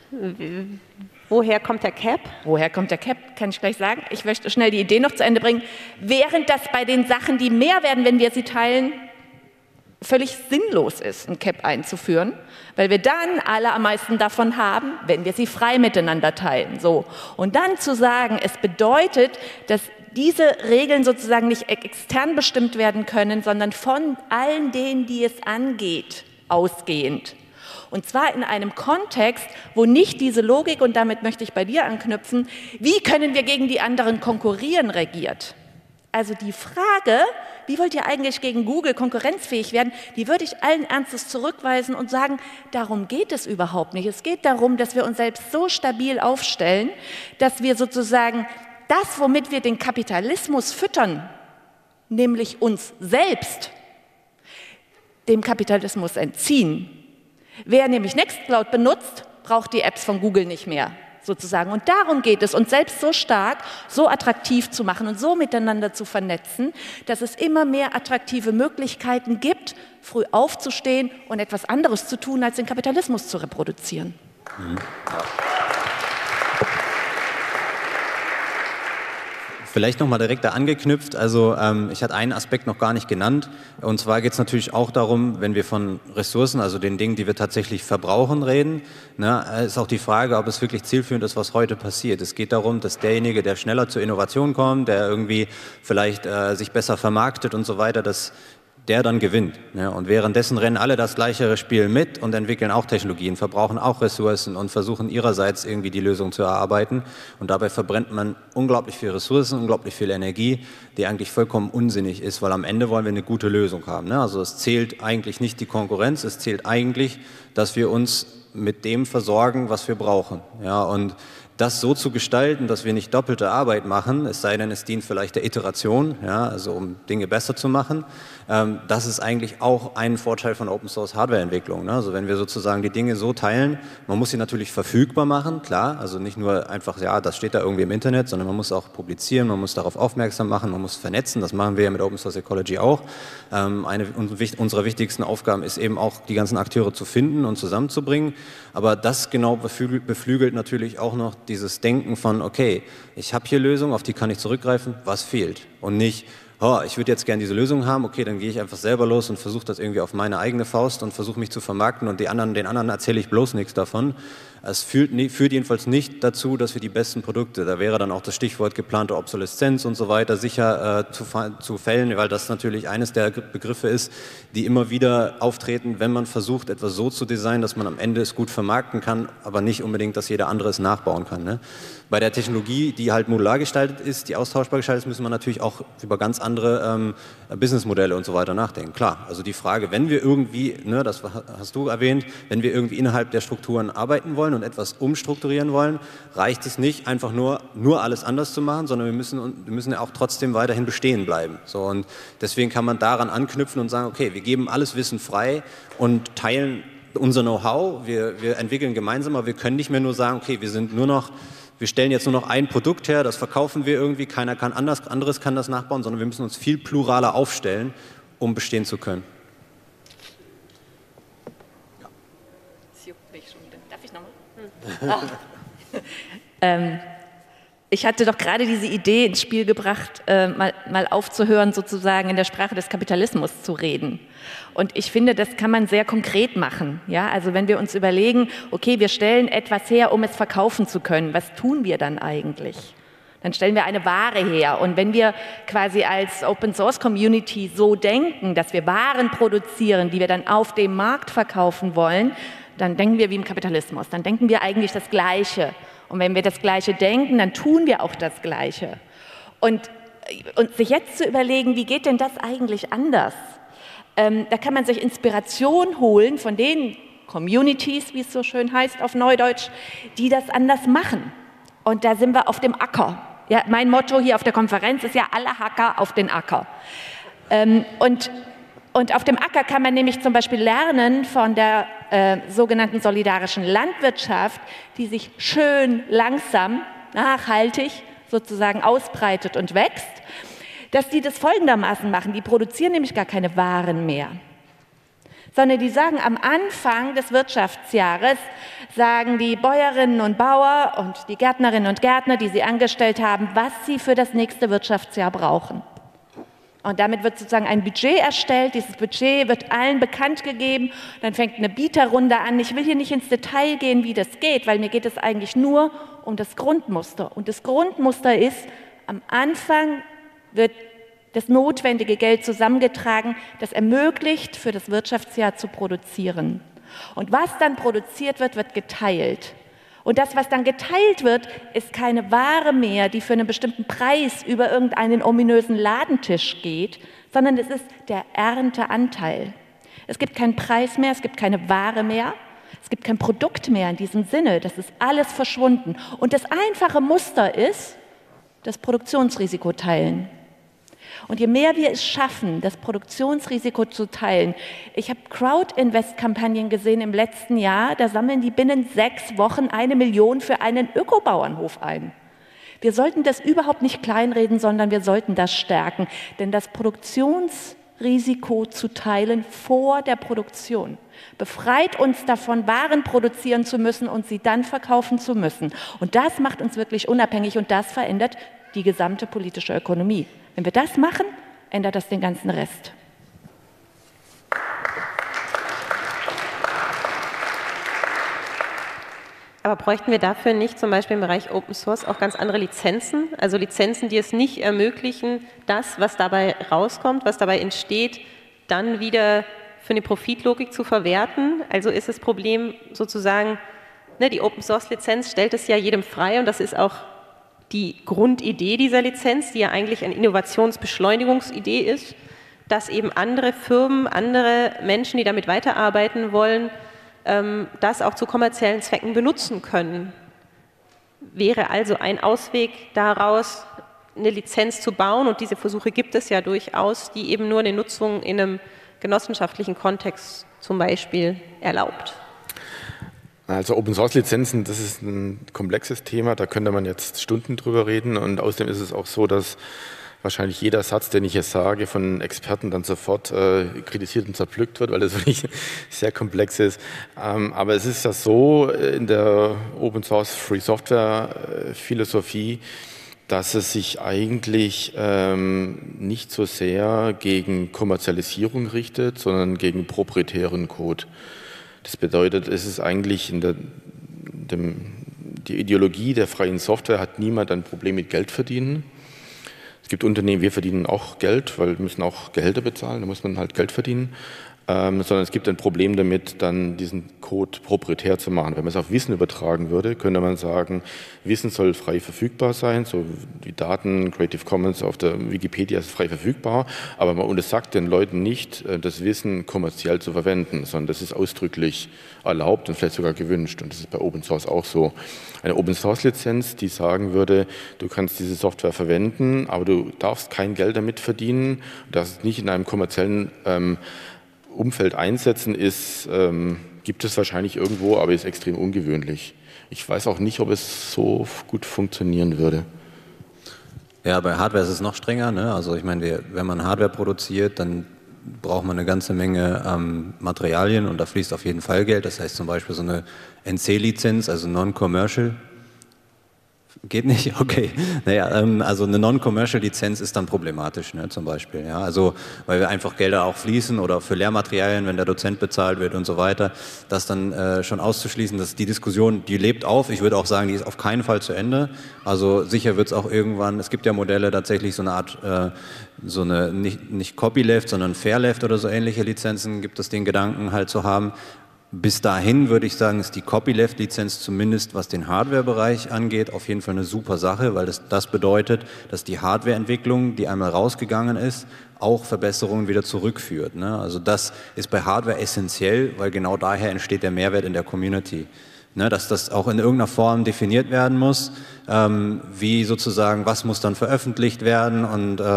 Woher kommt der Cap? Woher kommt der Cap, kann ich gleich sagen. Ich möchte schnell die Idee noch zu Ende bringen. Während das bei den Sachen, die mehr werden, wenn wir sie teilen, völlig sinnlos ist, ein Cap einzuführen, weil wir dann alle am meisten davon haben, wenn wir sie frei miteinander teilen. So. Und dann zu sagen, es bedeutet, dass diese Regeln sozusagen nicht extern bestimmt werden können, sondern von allen denen, die es angeht, ausgehend. Und zwar in einem Kontext, wo nicht diese Logik, und damit möchte ich bei dir anknüpfen, wie können wir gegen die anderen konkurrieren, regiert. Also die Frage, wie wollt ihr eigentlich gegen Google konkurrenzfähig werden, die würde ich allen Ernstes zurückweisen und sagen, darum geht es überhaupt nicht. Es geht darum, dass wir uns selbst so stabil aufstellen, dass wir sozusagen das, womit wir den Kapitalismus füttern, nämlich uns selbst, dem Kapitalismus entziehen. Wer nämlich Nextcloud benutzt, braucht die Apps von Google nicht mehr. Sozusagen. Und darum geht es, uns selbst so stark, so attraktiv zu machen und so miteinander zu vernetzen, dass es immer mehr attraktive Möglichkeiten gibt, früh aufzustehen und etwas anderes zu tun, als den Kapitalismus zu reproduzieren. Mhm. Ja. Vielleicht nochmal direkt da angeknüpft, also ähm, ich hatte einen Aspekt noch gar nicht genannt, und zwar geht es natürlich auch darum, wenn wir von Ressourcen, also den Dingen, die wir tatsächlich verbrauchen, reden, ne, ist auch die Frage, ob es wirklich zielführend ist, was heute passiert. Es geht darum, dass derjenige, der schneller zur Innovation kommt, der irgendwie vielleicht äh, sich besser vermarktet und so weiter, dass der dann gewinnt. Ne? Und währenddessen rennen alle das gleiche Spiel mit und entwickeln auch Technologien, verbrauchen auch Ressourcen und versuchen ihrerseits irgendwie die Lösung zu erarbeiten. Und dabei verbrennt man unglaublich viel Ressourcen, unglaublich viel Energie, die eigentlich vollkommen unsinnig ist, weil am Ende wollen wir eine gute Lösung haben. Ne? Also es zählt eigentlich nicht die Konkurrenz, es zählt eigentlich, dass wir uns mit dem versorgen, was wir brauchen. Ja, und das so zu gestalten, dass wir nicht doppelte Arbeit machen, es sei denn, es dient vielleicht der Iteration, ja, also um Dinge besser zu machen, ähm, das ist eigentlich auch ein Vorteil von Open-Source-Hardware-Entwicklung. Ne? Also wenn wir sozusagen die Dinge so teilen, man muss sie natürlich verfügbar machen, klar, also nicht nur einfach, ja, das steht da irgendwie im Internet, sondern man muss auch publizieren, man muss darauf aufmerksam machen, man muss vernetzen, das machen wir ja mit Open-Source Ecology auch. Ähm, eine unserer wichtigsten Aufgaben ist eben auch, die ganzen Akteure zu finden und zusammenzubringen, aber das genau beflügelt, beflügelt natürlich auch noch dieses Denken von, okay, ich habe hier Lösungen, auf die kann ich zurückgreifen, was fehlt? Und nicht, oh, ich würde jetzt gerne diese Lösung haben, okay, dann gehe ich einfach selber los und versuche das irgendwie auf meine eigene Faust und versuche mich zu vermarkten und die anderen, den anderen erzähle ich bloß nichts davon. Es führt, führt jedenfalls nicht dazu, dass wir die besten Produkte, da wäre dann auch das Stichwort geplante Obsoleszenz und so weiter, sicher äh, zu, zu fällen, weil das natürlich eines der Begriffe ist, die immer wieder auftreten, wenn man versucht, etwas so zu designen, dass man am Ende es gut vermarkten kann, aber nicht unbedingt, dass jeder andere es nachbauen kann. Ne? Bei der Technologie, die halt modular gestaltet ist, die austauschbar gestaltet ist, müssen wir natürlich auch über ganz andere ähm, Businessmodelle und so weiter nachdenken. Klar, also die Frage, wenn wir irgendwie, ne, das hast du erwähnt, wenn wir irgendwie innerhalb der Strukturen arbeiten wollen und etwas umstrukturieren wollen, reicht es nicht, einfach nur, nur alles anders zu machen, sondern wir müssen, wir müssen ja auch trotzdem weiterhin bestehen bleiben. So, und deswegen kann man daran anknüpfen und sagen, okay, wir geben alles Wissen frei und teilen unser Know-how, wir, wir entwickeln gemeinsam, aber wir können nicht mehr nur sagen, okay, wir sind nur noch Wir stellen jetzt nur noch ein Produkt her, das verkaufen wir irgendwie, keiner kann anders, anderes kann das nachbauen, sondern wir müssen uns viel pluraler aufstellen, um bestehen zu können. Ja. Das juckt mich schon wieder. Darf ich nochmal? Hm. Oh. ähm, ich hatte doch gerade diese Idee ins Spiel gebracht, äh, mal, mal aufzuhören, sozusagen in der Sprache des Kapitalismus zu reden. Und ich finde, das kann man sehr konkret machen. Ja? Also wenn wir uns überlegen, okay, wir stellen etwas her, um es verkaufen zu können, was tun wir dann eigentlich? Dann stellen wir eine Ware her. Und wenn wir quasi als Open-Source-Community so denken, dass wir Waren produzieren, die wir dann auf dem Markt verkaufen wollen, dann denken wir wie im Kapitalismus. Dann denken wir eigentlich das Gleiche. Und wenn wir das Gleiche denken, dann tun wir auch das Gleiche. Und, und sich jetzt zu überlegen, wie geht denn das eigentlich anders? Ähm, da kann man sich Inspiration holen von den Communities, wie es so schön heißt auf Neudeutsch, die das anders machen. Und da sind wir auf dem Acker. Ja, mein Motto hier auf der Konferenz ist ja, alle Hacker auf den Acker. Ähm, und Und auf dem Acker kann man nämlich zum Beispiel lernen von der äh, sogenannten solidarischen Landwirtschaft, die sich schön langsam, nachhaltig sozusagen ausbreitet und wächst, dass die das folgendermaßen machen. Die produzieren nämlich gar keine Waren mehr, sondern die sagen am Anfang des Wirtschaftsjahres, sagen die Bäuerinnen und Bauer und die Gärtnerinnen und Gärtner, die sie angestellt haben, was sie für das nächste Wirtschaftsjahr brauchen. Und damit wird sozusagen ein Budget erstellt, dieses Budget wird allen bekannt gegeben, dann fängt eine Bieterrunde an. Ich will hier nicht ins Detail gehen, wie das geht, weil mir geht es eigentlich nur um das Grundmuster. Und das Grundmuster ist, am Anfang wird das notwendige Geld zusammengetragen, das ermöglicht, für das Wirtschaftsjahr zu produzieren. Und was dann produziert wird, wird geteilt. Und das, was dann geteilt wird, ist keine Ware mehr, die für einen bestimmten Preis über irgendeinen ominösen Ladentisch geht, sondern es ist der Ernteanteil. Es gibt keinen Preis mehr, es gibt keine Ware mehr, es gibt kein Produkt mehr in diesem Sinne, das ist alles verschwunden. Und das einfache Muster ist, das Produktionsrisiko teilen. Und je mehr wir es schaffen, das Produktionsrisiko zu teilen, ich habe Crowd-Invest-Kampagnen gesehen im letzten Jahr, da sammeln die binnen sechs Wochen eine Million für einen Ökobauernhof ein. Wir sollten das überhaupt nicht kleinreden, sondern wir sollten das stärken, denn das Produktionsrisiko zu teilen vor der Produktion befreit uns davon, Waren produzieren zu müssen und sie dann verkaufen zu müssen. Und das macht uns wirklich unabhängig und das verändert die gesamte politische Ökonomie. Wenn wir das machen, ändert das den ganzen Rest. Aber bräuchten wir dafür nicht zum Beispiel im Bereich Open Source auch ganz andere Lizenzen? Also Lizenzen, die es nicht ermöglichen, das, was dabei rauskommt, was dabei entsteht, dann wieder für eine Profitlogik zu verwerten? Also ist das Problem sozusagen, ne, die Open Source Lizenz stellt es ja jedem frei und das ist auch die Grundidee dieser Lizenz, die ja eigentlich eine Innovationsbeschleunigungsidee ist, dass eben andere Firmen, andere Menschen, die damit weiterarbeiten wollen, ähm, das auch zu kommerziellen Zwecken benutzen können. Wäre also ein Ausweg daraus, eine Lizenz zu bauen, und diese Versuche gibt es ja durchaus, die eben nur eine Nutzung in einem genossenschaftlichen Kontext zum Beispiel erlaubt. Also Open-Source-Lizenzen, das ist ein komplexes Thema, da könnte man jetzt Stunden drüber reden, und außerdem ist es auch so, dass wahrscheinlich jeder Satz, den ich jetzt sage, von Experten dann sofort äh, kritisiert und zerpflückt wird, weil das wirklich sehr komplex ist. Ähm, aber es ist ja so in der Open-Source-Free-Software-Philosophie, dass es sich eigentlich ähm, nicht so sehr gegen Kommerzialisierung richtet, sondern gegen proprietären Code. Das bedeutet, es ist eigentlich in der, dem, die Ideologie der freien Software hat niemand ein Problem mit Geld verdienen. Es gibt Unternehmen, wir verdienen auch Geld, weil wir müssen auch Gehälter bezahlen, da muss man halt Geld verdienen. Ähm, sondern es gibt ein Problem damit, dann diesen Code proprietär zu machen. Wenn man es auf Wissen übertragen würde, könnte man sagen, Wissen soll frei verfügbar sein, so wie Daten, Creative Commons auf der Wikipedia ist frei verfügbar, aber man untersagt den Leuten nicht, das Wissen kommerziell zu verwenden, sondern das ist ausdrücklich erlaubt und vielleicht sogar gewünscht, und das ist bei Open Source auch so. Eine Open Source Lizenz, die sagen würde, du kannst diese Software verwenden, aber du darfst kein Geld damit verdienen, du darfst es nicht in einem kommerziellen ähm, Umfeld einsetzen, ist, ähm, gibt es wahrscheinlich irgendwo, aber ist extrem ungewöhnlich. Ich weiß auch nicht, ob es so gut funktionieren würde. Ja, bei Hardware ist es noch strenger, ne? Also ich meine, wir, wenn man Hardware produziert, dann braucht man eine ganze Menge ähm, Materialien, und da fließt auf jeden Fall Geld. Das heißt zum Beispiel so eine N C-Lizenz, also Non-Commercial. Geht nicht? Okay. Naja, ähm, also eine Non-Commercial-Lizenz ist dann problematisch, ne, zum Beispiel. Ja? Also, weil wir einfach Gelder auch fließen oder für Lehrmaterialien, wenn der Dozent bezahlt wird und so weiter, das dann äh, schon auszuschließen, dass die Diskussion, die lebt auf. Ich würde auch sagen, die ist auf keinen Fall zu Ende. Also sicher wird es auch irgendwann, es gibt ja Modelle, tatsächlich so eine Art, äh, so eine, nicht, nicht Copyleft, sondern Fairleft oder so ähnliche Lizenzen, gibt es den Gedanken halt zu haben. Bis dahin würde ich sagen, ist die Copyleft-Lizenz zumindest, was den Hardware-Bereich angeht, auf jeden Fall eine super Sache, weil das, das bedeutet, dass die Hardware-Entwicklung, die einmal rausgegangen ist, auch Verbesserungen wieder zurückführt. Ne? Also das ist bei Hardware essentiell, weil genau daher entsteht der Mehrwert in der Community. Ne, dass das auch in irgendeiner Form definiert werden muss, ähm, wie sozusagen, was muss dann veröffentlicht werden und äh,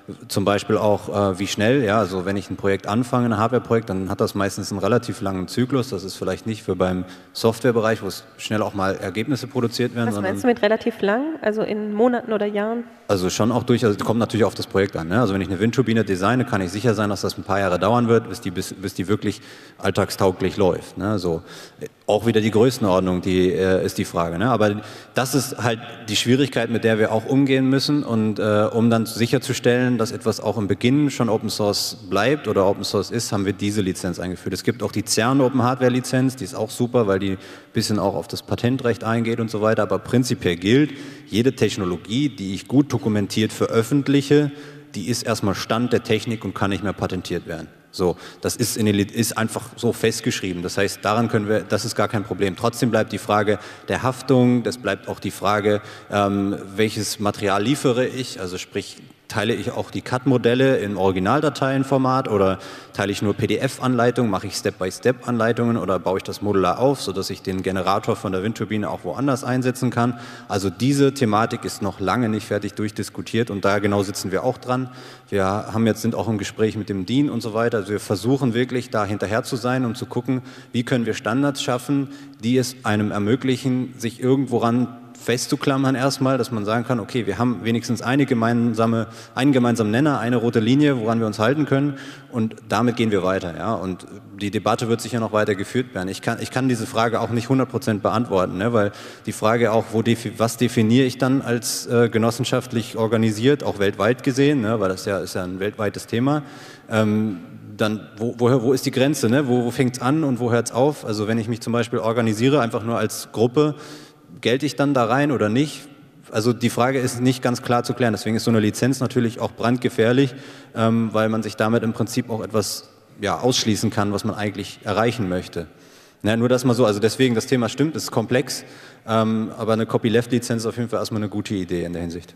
zum Beispiel auch, äh, wie schnell, ja, also wenn ich ein Projekt anfange, ein Hardware-Projekt, dann hat das meistens einen relativ langen Zyklus. Das ist vielleicht nicht für beim Softwarebereich, wo es schnell auch mal Ergebnisse produziert werden. Was meinst du mit relativ lang? Also in Monaten oder Jahren? Also schon auch durch, also kommt natürlich auf das Projekt an. Ne? Also wenn ich eine Windturbine designe, kann ich sicher sein, dass das ein paar Jahre dauern wird, bis die, bis, bis die wirklich alltagstauglich läuft. Ne? So, auch wieder die Größenordnung, die äh, ist die Frage. Ne? Aber das ist halt die Schwierigkeit, mit der wir auch umgehen müssen. Und äh, um dann sicherzustellen, dass etwas auch im Beginn schon Open Source bleibt oder Open Source ist, haben wir diese Lizenz eingeführt. Es gibt auch die CERN Open Hardware Lizenz, die ist auch super, weil die ein bisschen auch auf das Patentrecht eingeht und so weiter. Aber prinzipiell gilt, jede Technologie, die ich gut dokumentiert veröffentliche, die ist erstmal Stand der Technik und kann nicht mehr patentiert werden. So, das ist, in den, ist einfach so festgeschrieben. Das heißt, daran können wir, das ist gar kein Problem. Trotzdem bleibt die Frage der Haftung, das bleibt auch die Frage, ähm, welches Material liefere ich, also sprich, teile ich auch die C A D-Modelle im Originaldateienformat oder teile ich nur P D F-Anleitungen, mache ich Step-by-Step-Anleitungen oder baue ich das modular auf, sodass ich den Generator von der Windturbine auch woanders einsetzen kann. Also diese Thematik ist noch lange nicht fertig durchdiskutiert und da genau sitzen wir auch dran. Wir haben jetzt, sind auch im Gespräch mit dem D I N und so weiter. Also wir versuchen wirklich da hinterher zu sein, um zu gucken, wie können wir Standards schaffen, die es einem ermöglichen, sich irgendwo ran festzuklammern erstmal, dass man sagen kann, okay, wir haben wenigstens eine gemeinsame, einen gemeinsamen Nenner, eine rote Linie, woran wir uns halten können und damit gehen wir weiter. Ja? Und die Debatte wird sicher noch weiter geführt werden. Ich kann, ich kann diese Frage auch nicht hundert Prozent beantworten, ne? Weil die Frage auch, wo defi was definiere ich dann als äh, genossenschaftlich organisiert, auch weltweit gesehen, ne? Weil das ja, ist ja ein weltweites Thema, ähm, dann wo, wo, wo ist die Grenze, ne? Wo, wo fängt es an und wo hört es auf? Also wenn ich mich zum Beispiel organisiere, einfach nur als Gruppe, gelte ich dann da rein oder nicht? Also die Frage ist nicht ganz klar zu klären. Deswegen ist so eine Lizenz natürlich auch brandgefährlich, ähm, weil man sich damit im Prinzip auch etwas ja, ausschließen kann, was man eigentlich erreichen möchte. Na, nur das mal so, also deswegen, das Thema stimmt, es ist komplex, ähm, aber eine Copyleft-Lizenz ist auf jeden Fall erstmal eine gute Idee in der Hinsicht.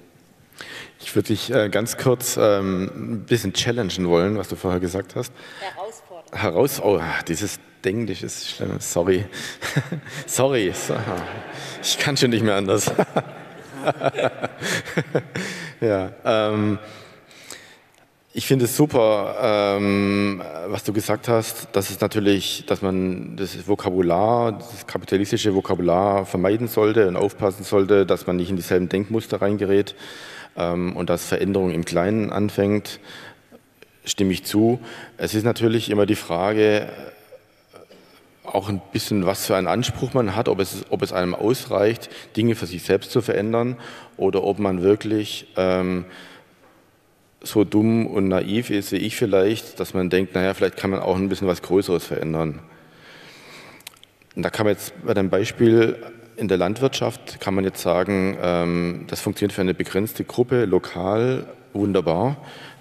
Ich würde dich äh, ganz kurz ähm, ein bisschen challengen wollen, was du vorher gesagt hast. Herausfordern. Heraus, oh, dieses Englisch ist schlimm, sorry. Sorry, ich kann schon nicht mehr anders. Ja, ähm, ich finde es super, ähm, was du gesagt hast, dass es natürlich, dass man das Vokabular, das kapitalistische Vokabular vermeiden sollte und aufpassen sollte, dass man nicht in dieselben Denkmuster reingerät ähm, und dass Veränderung im Kleinen anfängt, stimme ich zu. Es ist natürlich immer die Frage, auch ein bisschen, was für einen Anspruch man hat, ob es, ob es einem ausreicht, Dinge für sich selbst zu verändern oder ob man wirklich ähm, so dumm und naiv ist wie ich vielleicht, dass man denkt, naja, vielleicht kann man auch ein bisschen was Größeres verändern. Und da kann man jetzt bei dem Beispiel in der Landwirtschaft, kann man jetzt sagen, ähm, das funktioniert für eine begrenzte Gruppe, lokal, wunderbar.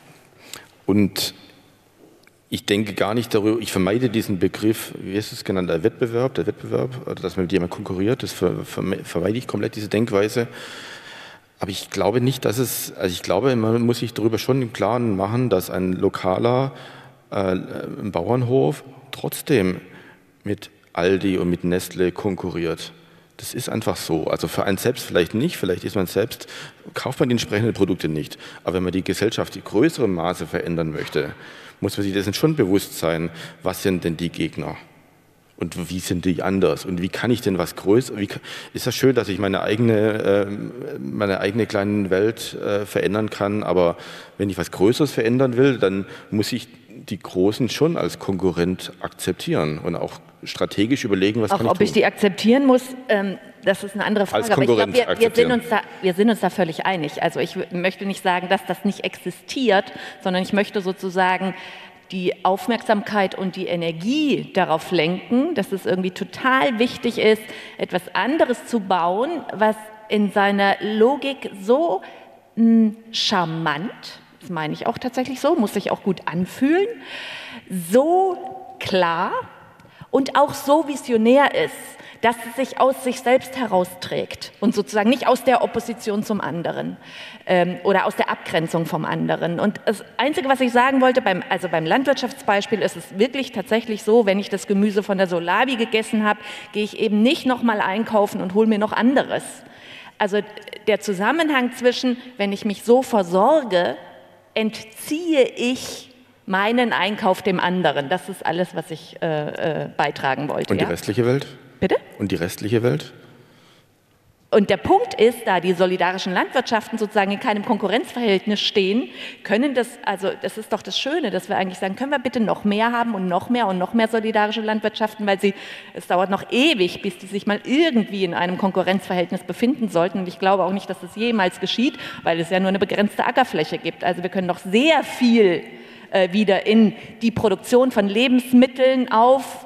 Und ich denke gar nicht darüber, ich vermeide diesen Begriff, wie ist es genannt, der Wettbewerb, der Wettbewerb, oder dass man mit jemandem konkurriert, das ver, ver, vermeide ich komplett, diese Denkweise. Aber ich glaube nicht, dass es, also ich glaube, man muss sich darüber schon im Klaren machen, dass ein lokaler äh, ein Bauernhof trotzdem mit Aldi und mit Nestle konkurriert. Das ist einfach so. Also für einen selbst vielleicht nicht, vielleicht ist man selbst, kauft man die entsprechenden Produkte nicht. Aber wenn man die Gesellschaft in größerem Maße verändern möchte, muss man sich dessen schon bewusst sein, was sind denn die Gegner und wie sind die anders und wie kann ich denn was Größeres, ist das schön, dass ich meine eigene, äh, meine eigene kleine Welt äh, verändern kann, aber wenn ich was Größeres verändern will, dann muss ich die Großen schon als Konkurrent akzeptieren und auch strategisch überlegen, was auch, kann ich ob tun. ich die akzeptieren muss, ähm, das ist eine andere Frage. Als Konkurrent aber ich glaube, wir, wir, sind uns da, wir sind uns da völlig einig. Also ich möchte nicht sagen, dass das nicht existiert, sondern ich möchte sozusagen die Aufmerksamkeit und die Energie darauf lenken, dass es irgendwie total wichtig ist, etwas anderes zu bauen, was in seiner Logik so mh, charmant, das meine ich auch tatsächlich so, muss sich auch gut anfühlen, so klar und auch so visionär ist, dass es sich aus sich selbst herausträgt und sozusagen nicht aus der Opposition zum anderen ähm, oder aus der Abgrenzung vom anderen. Und das Einzige, was ich sagen wollte, beim, also beim Landwirtschaftsbeispiel ist es wirklich tatsächlich so, wenn ich das Gemüse von der Solavi gegessen habe, gehe ich eben nicht nochmal einkaufen und hole mir noch anderes. Also der Zusammenhang zwischen, wenn ich mich so versorge, entziehe ich meinen Einkauf dem anderen. Das ist alles, was ich äh, äh, beitragen wollte. Und die ja? restliche Welt? Bitte? Und die restliche Welt? Und der Punkt ist, da die solidarischen Landwirtschaften sozusagen in keinem Konkurrenzverhältnis stehen, können das, also das ist doch das Schöne, dass wir eigentlich sagen, können wir bitte noch mehr haben und noch mehr und noch mehr solidarische Landwirtschaften, weil sie, es dauert noch ewig, bis die sich mal irgendwie in einem Konkurrenzverhältnis befinden sollten. Und ich glaube auch nicht, dass das jemals geschieht, weil es ja nur eine begrenzte Ackerfläche gibt. Also wir können noch sehr viel äh, wieder in die Produktion von Lebensmitteln auf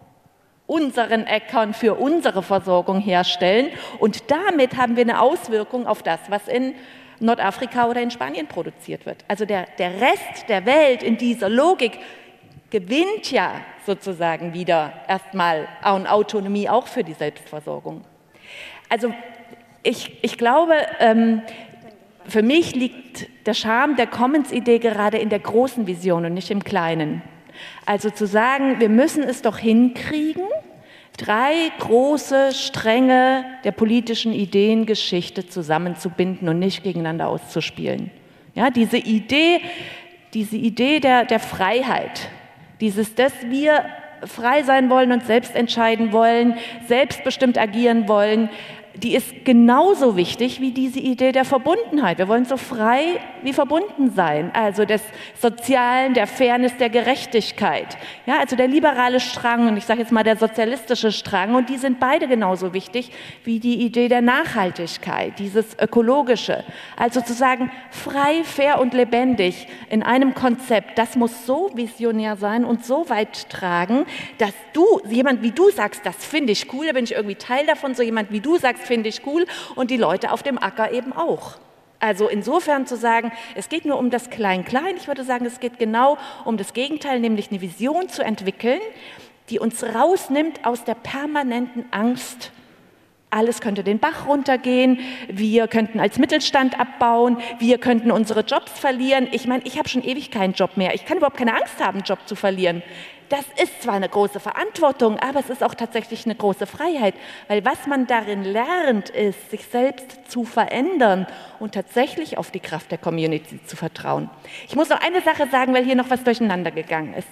unseren Äckern für unsere Versorgung herstellen. Und damit haben wir eine Auswirkung auf das, was in Nordafrika oder in Spanien produziert wird. Also der, der Rest der Welt in dieser Logik gewinnt ja sozusagen wieder erstmal an Autonomie auch für die Selbstversorgung. Also ich, ich glaube, ähm, für mich liegt der Charme der Commons-Idee gerade in der großen Vision und nicht im Kleinen. Also zu sagen, wir müssen es doch hinkriegen, drei große Stränge der politischen Ideengeschichte zusammenzubinden und nicht gegeneinander auszuspielen. Ja, diese Idee, diese Idee der, der Freiheit, dieses, dass wir frei sein wollen und selbst entscheiden wollen, selbstbestimmt agieren wollen, die ist genauso wichtig wie diese Idee der Verbundenheit. Wir wollen so frei wie verbunden sein, also des Sozialen, der Fairness, der Gerechtigkeit. Ja, also der liberale Strang und ich sage jetzt mal der sozialistische Strang, und die sind beide genauso wichtig wie die Idee der Nachhaltigkeit, dieses Ökologische. Also zu sagen, frei, fair und lebendig in einem Konzept, das muss so visionär sein und so weit tragen, dass du, jemand wie du sagst, das finde ich cool, da bin ich irgendwie Teil davon, so jemand wie du sagst, finde ich cool, und die Leute auf dem Acker eben auch. Also insofern zu sagen, es geht nur um das Klein-Klein, ich würde sagen, es geht genau um das Gegenteil, nämlich eine Vision zu entwickeln, die uns rausnimmt aus der permanenten Angst, alles könnte den Bach runtergehen, wir könnten als Mittelstand abbauen, wir könnten unsere Jobs verlieren. Ich meine, ich habe schon ewig keinen Job mehr, ich kann überhaupt keine Angst haben, einen Job zu verlieren. Das ist zwar eine große Verantwortung, aber es ist auch tatsächlich eine große Freiheit, weil was man darin lernt, ist, sich selbst zu verändern und tatsächlich auf die Kraft der Community zu vertrauen. Ich muss noch eine Sache sagen, weil hier noch was durcheinander gegangen ist,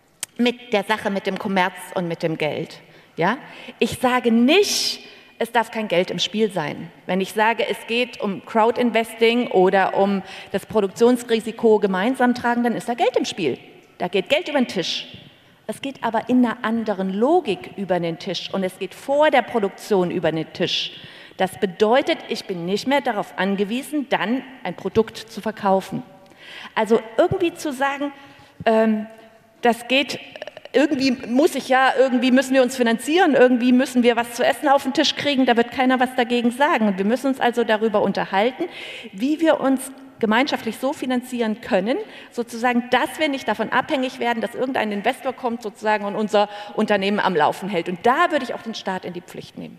mit der Sache mit dem Kommerz und mit dem Geld. Ja? Ich sage nicht, es darf kein Geld im Spiel sein. Wenn ich sage, es geht um Crowdinvesting oder um das Produktionsrisiko gemeinsam tragen, dann ist da Geld im Spiel. Da geht Geld über den Tisch. Es geht aber in einer anderen Logik über den Tisch und es geht vor der Produktion über den Tisch. Das bedeutet, ich bin nicht mehr darauf angewiesen, dann ein Produkt zu verkaufen. Also irgendwie zu sagen, ähm, das geht, irgendwie muss ich ja, irgendwie müssen wir uns finanzieren, irgendwie müssen wir was zu essen auf den Tisch kriegen, da wird keiner was dagegen sagen. Und wir müssen uns also darüber unterhalten, wie wir uns gemeinschaftlich so finanzieren können, sozusagen, dass wir nicht davon abhängig werden, dass irgendein Investor kommt sozusagen und unser Unternehmen am Laufen hält. Und da würde ich auch den Staat in die Pflicht nehmen.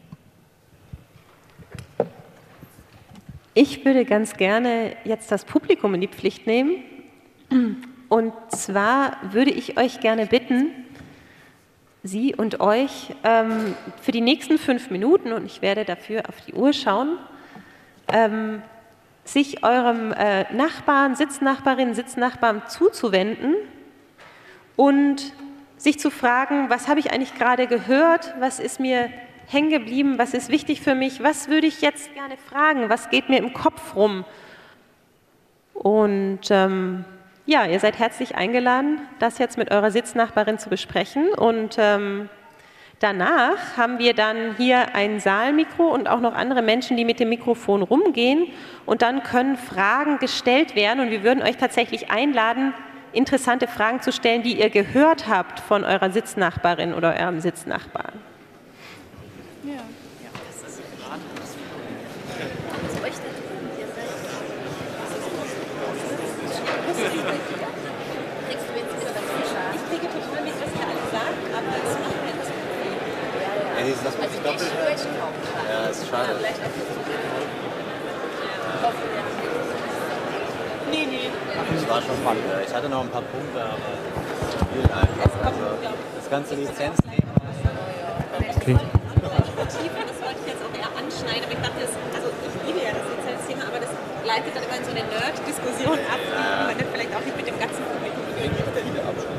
Ich würde ganz gerne jetzt das Publikum in die Pflicht nehmen. Und zwar würde ich euch gerne bitten, Sie und euch ähm, für die nächsten fünf Minuten, und ich werde dafür auf die Uhr schauen, ähm, sich eurem äh, Nachbarn, Sitznachbarin, Sitznachbarn zuzuwenden und sich zu fragen, was habe ich eigentlich gerade gehört, was ist mir hängen geblieben, was ist wichtig für mich, was würde ich jetzt gerne fragen, was geht mir im Kopf rum. Und ähm, ja, ihr seid herzlich eingeladen, das jetzt mit eurer Sitznachbarin zu besprechen, und ähm, danach haben wir dann hier ein Saalmikro und auch noch andere Menschen, die mit dem Mikrofon rumgehen, und dann können Fragen gestellt werden und wir würden euch tatsächlich einladen, interessante Fragen zu stellen, die ihr gehört habt von eurer Sitznachbarin oder eurem Sitznachbarn. Ja, ja, das ist gerade das. Was euch da drüben hier seid. Kriegst du jetzt mit was Fischer? Ich kriege total mit, was ihr alle sagt, aber es macht mir das Problem. Ja, ja. Das also doppelt. Ja, ist schade. Ja, vielleicht auch nee, nee. Das war schon spannend. Ich hatte noch ein paar Punkte, aber viel einfach. Also das ganze Lizenzthema. Okay. Das wollte ich jetzt auch eher anschneiden, aber ich dachte, das, also ich liebe ja das Lizenzthema, aber das leitet dann immer in so eine Nerd-Diskussion ab.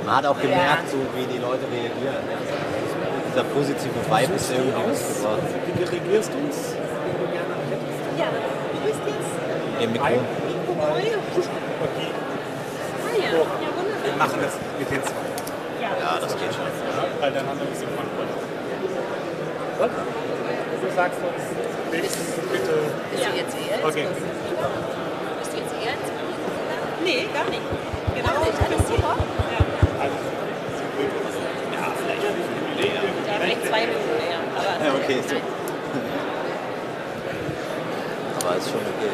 Man hat auch gemerkt, so wie die Leute reagieren. Ne? Dieser positive Vibe ist irgendwie was geworden. Wie dirigierst du uns? Ja, du bist jetzt Im Mikro. okay. Ah ja, ja, wunderbar. Wir machen das mit den zwei. Ja, das geht schon. Weil dann haben wir ein bisschen Kontrolle. Du sagst uns, bitte. Bist du jetzt eher? Okay. Bist du jetzt eher? Nee, gar nicht. Genau. Gar nicht, alles super. Ja, vielleicht. Ja, vielleicht zwei Minuten mehr. Aber Ja, okay. So. Aber ist schon okay.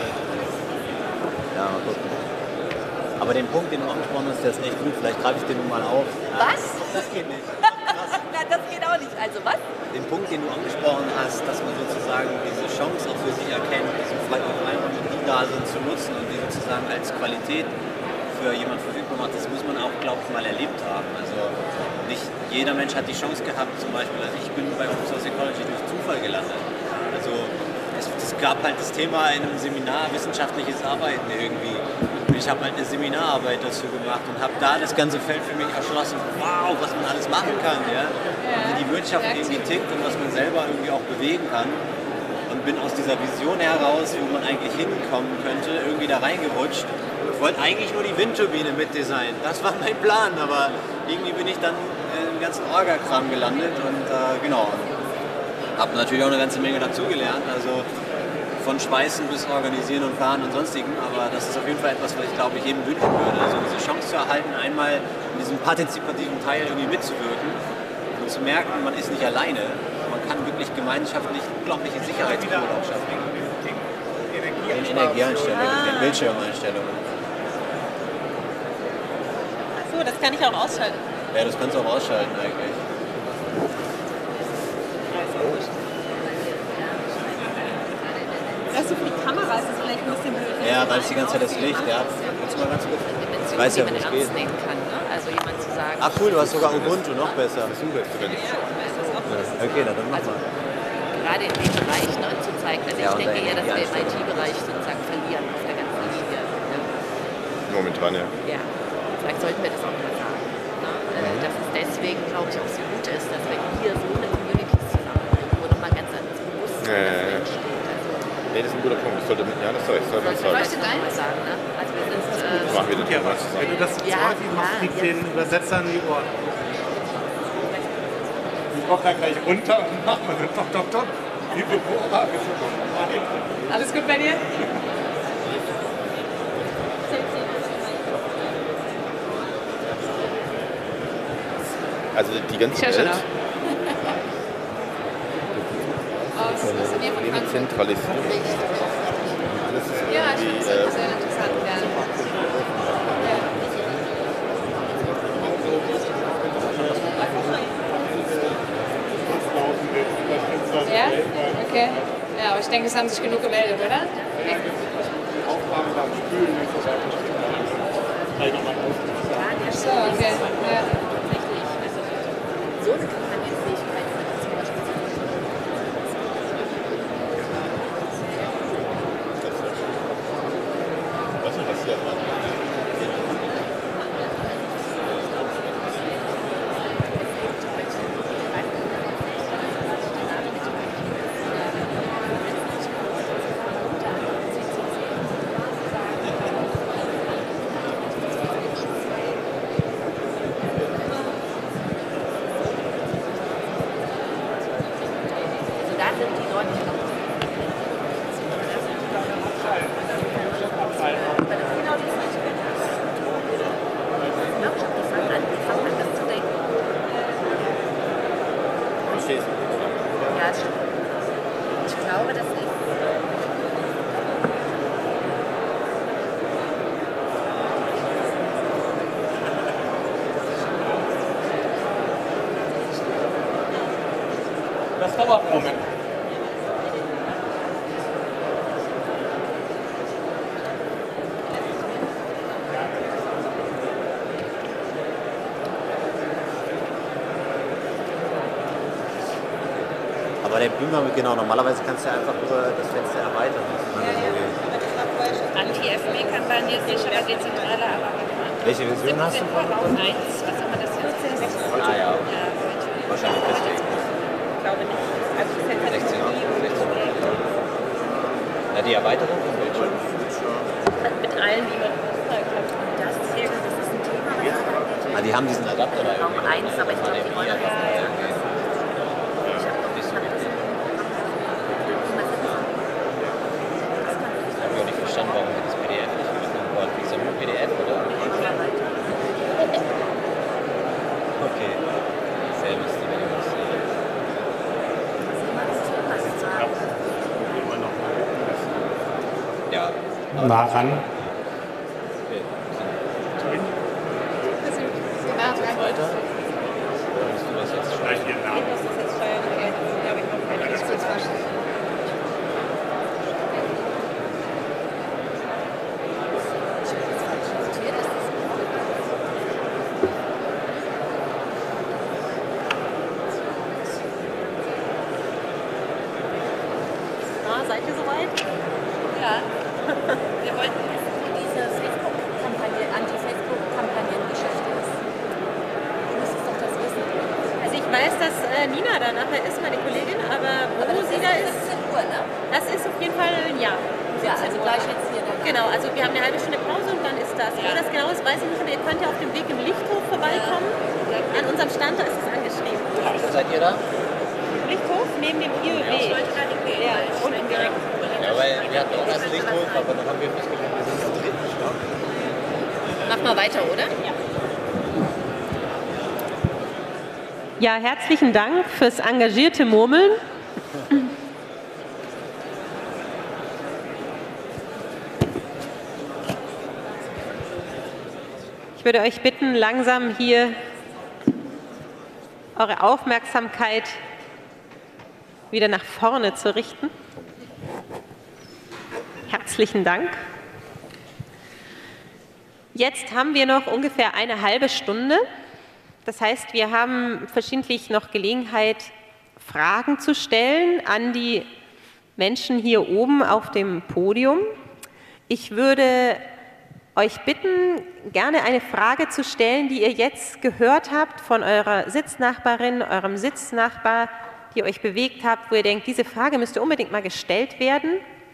Ja, mal gucken. Aber den Punkt, den du angesprochen hast, der ist echt gut. Vielleicht greife ich den nun mal auf. Was? Das geht nicht. Na, das geht auch nicht. Also was? Den Punkt, den du angesprochen hast, dass man sozusagen diese Chance auch für sich erkennt, diese Freiräume, die da sind, zu nutzen und die sozusagen als Qualität für jemanden verfügbar macht, das muss man auch, glaube ich, mal erlebt haben. Also nicht jeder Mensch hat die Chance gehabt, zum Beispiel, also ich bin bei Open Source Ecology durch Zufall gelandet. Also es, es gab halt das Thema in einem Seminar, wissenschaftliches Arbeiten irgendwie. Und ich habe halt eine Seminararbeit dazu gemacht und habe da das ganze Feld für mich erschlossen. Wow, was man alles machen kann, ja? Wie die Wirtschaft irgendwie tickt und was man selber irgendwie auch bewegen kann. Und bin aus dieser Vision heraus, wo man eigentlich hinkommen könnte, irgendwie da reingerutscht. Ich wollte eigentlich nur die Windturbine mitdesignen. Das war mein Plan, aber irgendwie bin ich dann im ganzen Orga-Kram gelandet und äh, genau. Habe natürlich auch eine ganze Menge dazugelernt. Also von Schweißen bis Organisieren und Planen und sonstigen, aber das ist auf jeden Fall etwas, was ich glaube ich jedem wünschen würde. Also diese Chance zu erhalten, einmal in diesem partizipativen Teil irgendwie mitzuwirken und zu merken, man ist nicht alleine, man kann wirklich gemeinschaftlich unglaubliche Sicherheitsquote auch schaffen. Den Energieeinstellungen, den Bildschirmeinstellungen. Achso, das kann ich auch ausschalten. Ja, das kannst du auch ausschalten eigentlich. Das ist so für die Kamera ist das vielleicht ein bisschen blöd. Ja, weil es die ganze Zeit das Licht, ja. Kannst du mal ganz kurz? Ich weiß ja, wie wie man es ernst geht. nehmen kann. Ne? Also jemand zu sagen. Ach cool, du hast sogar Ubuntu, noch besser. Versuche es drin. Okay, na, dann mach Also mal. gerade in dem Bereich ne, zu zeigen. Also Ja, ich und denke da eher, dass wir im I Energieeinstellungen. T-Bereich sozusagen verlieren auf der ganzen Linie. Ja. Momentan, ja. Ja, vielleicht sollten wir das auch mal sagen. Ne? Äh, dass es deswegen, glaube ich, auch so gut ist, dass wir hier so eine Community zusammenbringen, wo nochmal ganz anderes Bewusstsein Ja, ja, dafür ja. entsteht. Also, Nee, das ist ein guter Punkt. Das sollte, ja, das soll ich, soll man sollten wir sagen. vielleicht auch mal sagen. Ne? Also wir sind, äh, Das machen wir dann Ja, mal was? Wenn zusammen. du das zu Ja, häufig machst, ja, kriegt ja. den Übersetzern die Ohren. Ich komm da gleich runter und mach mal so, doch, doch, doch. Die Bewohner. Alles gut bei dir? Also die ganze Ich höre schon Welt, auf. Aus, aus der Nähe von Frankfurt. Zentralisierung. Alles ist Ja, ich finde irgendwie, es äh, sehr interessant. Ja. Ja? Okay. Ja, aber ich denke, es haben sich genug gemeldet, oder? Aufgaben beim Spülen und so weiter. Ach so, okay. Ja. tatsächlich, also so eine Kampagnenfähigkeit zum Beispiel zu was ist passiert, Mann? Also da sind die Leute noch. Genau die Zeit. Ich glaube, die fangen an, die fangen an, das zu denken. Verstehst du? Ja, das stimmt. Ich glaube, das ist. Das dauert einen Moment. Aber der Beamer, genau, normalerweise kannst du ja einfach nur das Fenster erweitern. Anti-F M E-Kampagne, sichere, dezentrale, aber Welche Version hast du von? eins, was haben wir das jetzt? Ah ja, okay. Wahrscheinlich deswegen. Ich glaube nicht. Also das ist jetzt sechzehn, sechzehn. Ja, die Erweiterung von Bildschirm. mit allen, die man Das ist hier, das ist ein Thema, was wir Ah, die haben diesen Adapter da auch irgendwie. eins, aber ich glaube, die wollen das nicht. Ja, okay. Ich habe noch nicht das. Ich habe auch nicht verstanden, warum wir das P D F nicht mitnehmen wollten. Ist ja nur P D F, oder? Okay. Sehr lustig, wenn ich das sehe. Ja. Nah ran. Okay. Weiter? Oder musst du das jetzt schon? Ah, seid ihr soweit? Ja. Wir wollten wissen, wie diese Facebook-Kampagne, Anti-Facebook-Kampagnengeschichte ist. Du müsstest doch das wissen. Also ich weiß, dass äh, Nina da nachher ist, meine Kollegin, aber wo Aber das sie ist da um ist, siebzehn Uhr, ne? das ist auf jeden Fall ein Ja. Ja, also gleich jetzt hier. Dann. Genau, also wir haben eine halbe Stunde Pause und dann ist das. Wo das genau ist, weiß ich nicht, aber ihr könnt ja auf dem Weg im Lichthof vorbeikommen. An unserem Stand, da ist es angeschrieben. Wo seid ihr da? Lichthof neben dem I Ö W. Ja, unten direkt. Ja, weil wir hatten auch erst einen Lichthof, aber dann haben wir festgestellt, wir sind im dritten Stock. Mach mal weiter, oder? Ja, herzlichen Dank fürs engagierte Murmeln. Ich würde euch bitten, langsam hier eure Aufmerksamkeit wieder nach vorne zu richten. Herzlichen Dank. Jetzt haben wir noch ungefähr eine halbe Stunde. Das heißt, wir haben verschiedentlich noch Gelegenheit, Fragen zu stellen an die Menschen hier oben auf dem Podium. Ich würde euch bitten, gerne eine Frage zu stellen, die ihr jetzt gehört habt von eurer Sitznachbarin, eurem Sitznachbar, die euch bewegt habt, wo ihr denkt, diese Frage müsste unbedingt mal gestellt werden.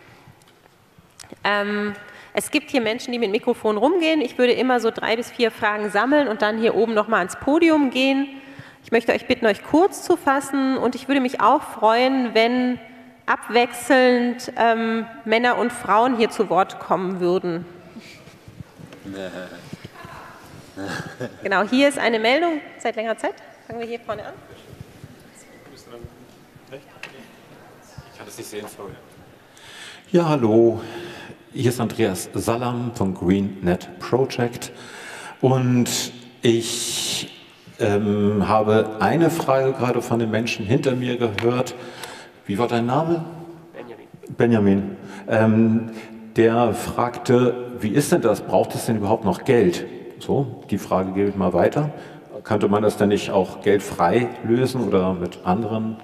Ähm, es gibt hier Menschen, die mit dem Mikrofon rumgehen. Ich würde immer so drei bis vier Fragen sammeln und dann hier oben nochmal ans Podium gehen. Ich möchte euch bitten, euch kurz zu fassen und ich würde mich auch freuen, wenn abwechselnd ähm, Männer und Frauen hier zu Wort kommen würden. Genau, hier ist eine Meldung seit längerer Zeit. Fangen wir hier vorne an. Ich kann das nicht sehen, sorry. Ja, hallo. Hier ist Andreas Salam von GreenNet Project und ich ähm, habe eine Frage gerade von den Menschen hinter mir gehört. Wie war dein Name? Benjamin. Benjamin. Ähm, der fragte, wie ist denn das? Braucht es denn überhaupt noch Geld? So, die Frage gebe ich mal weiter. Könnte man das denn nicht auch geldfrei lösen oder mit anderen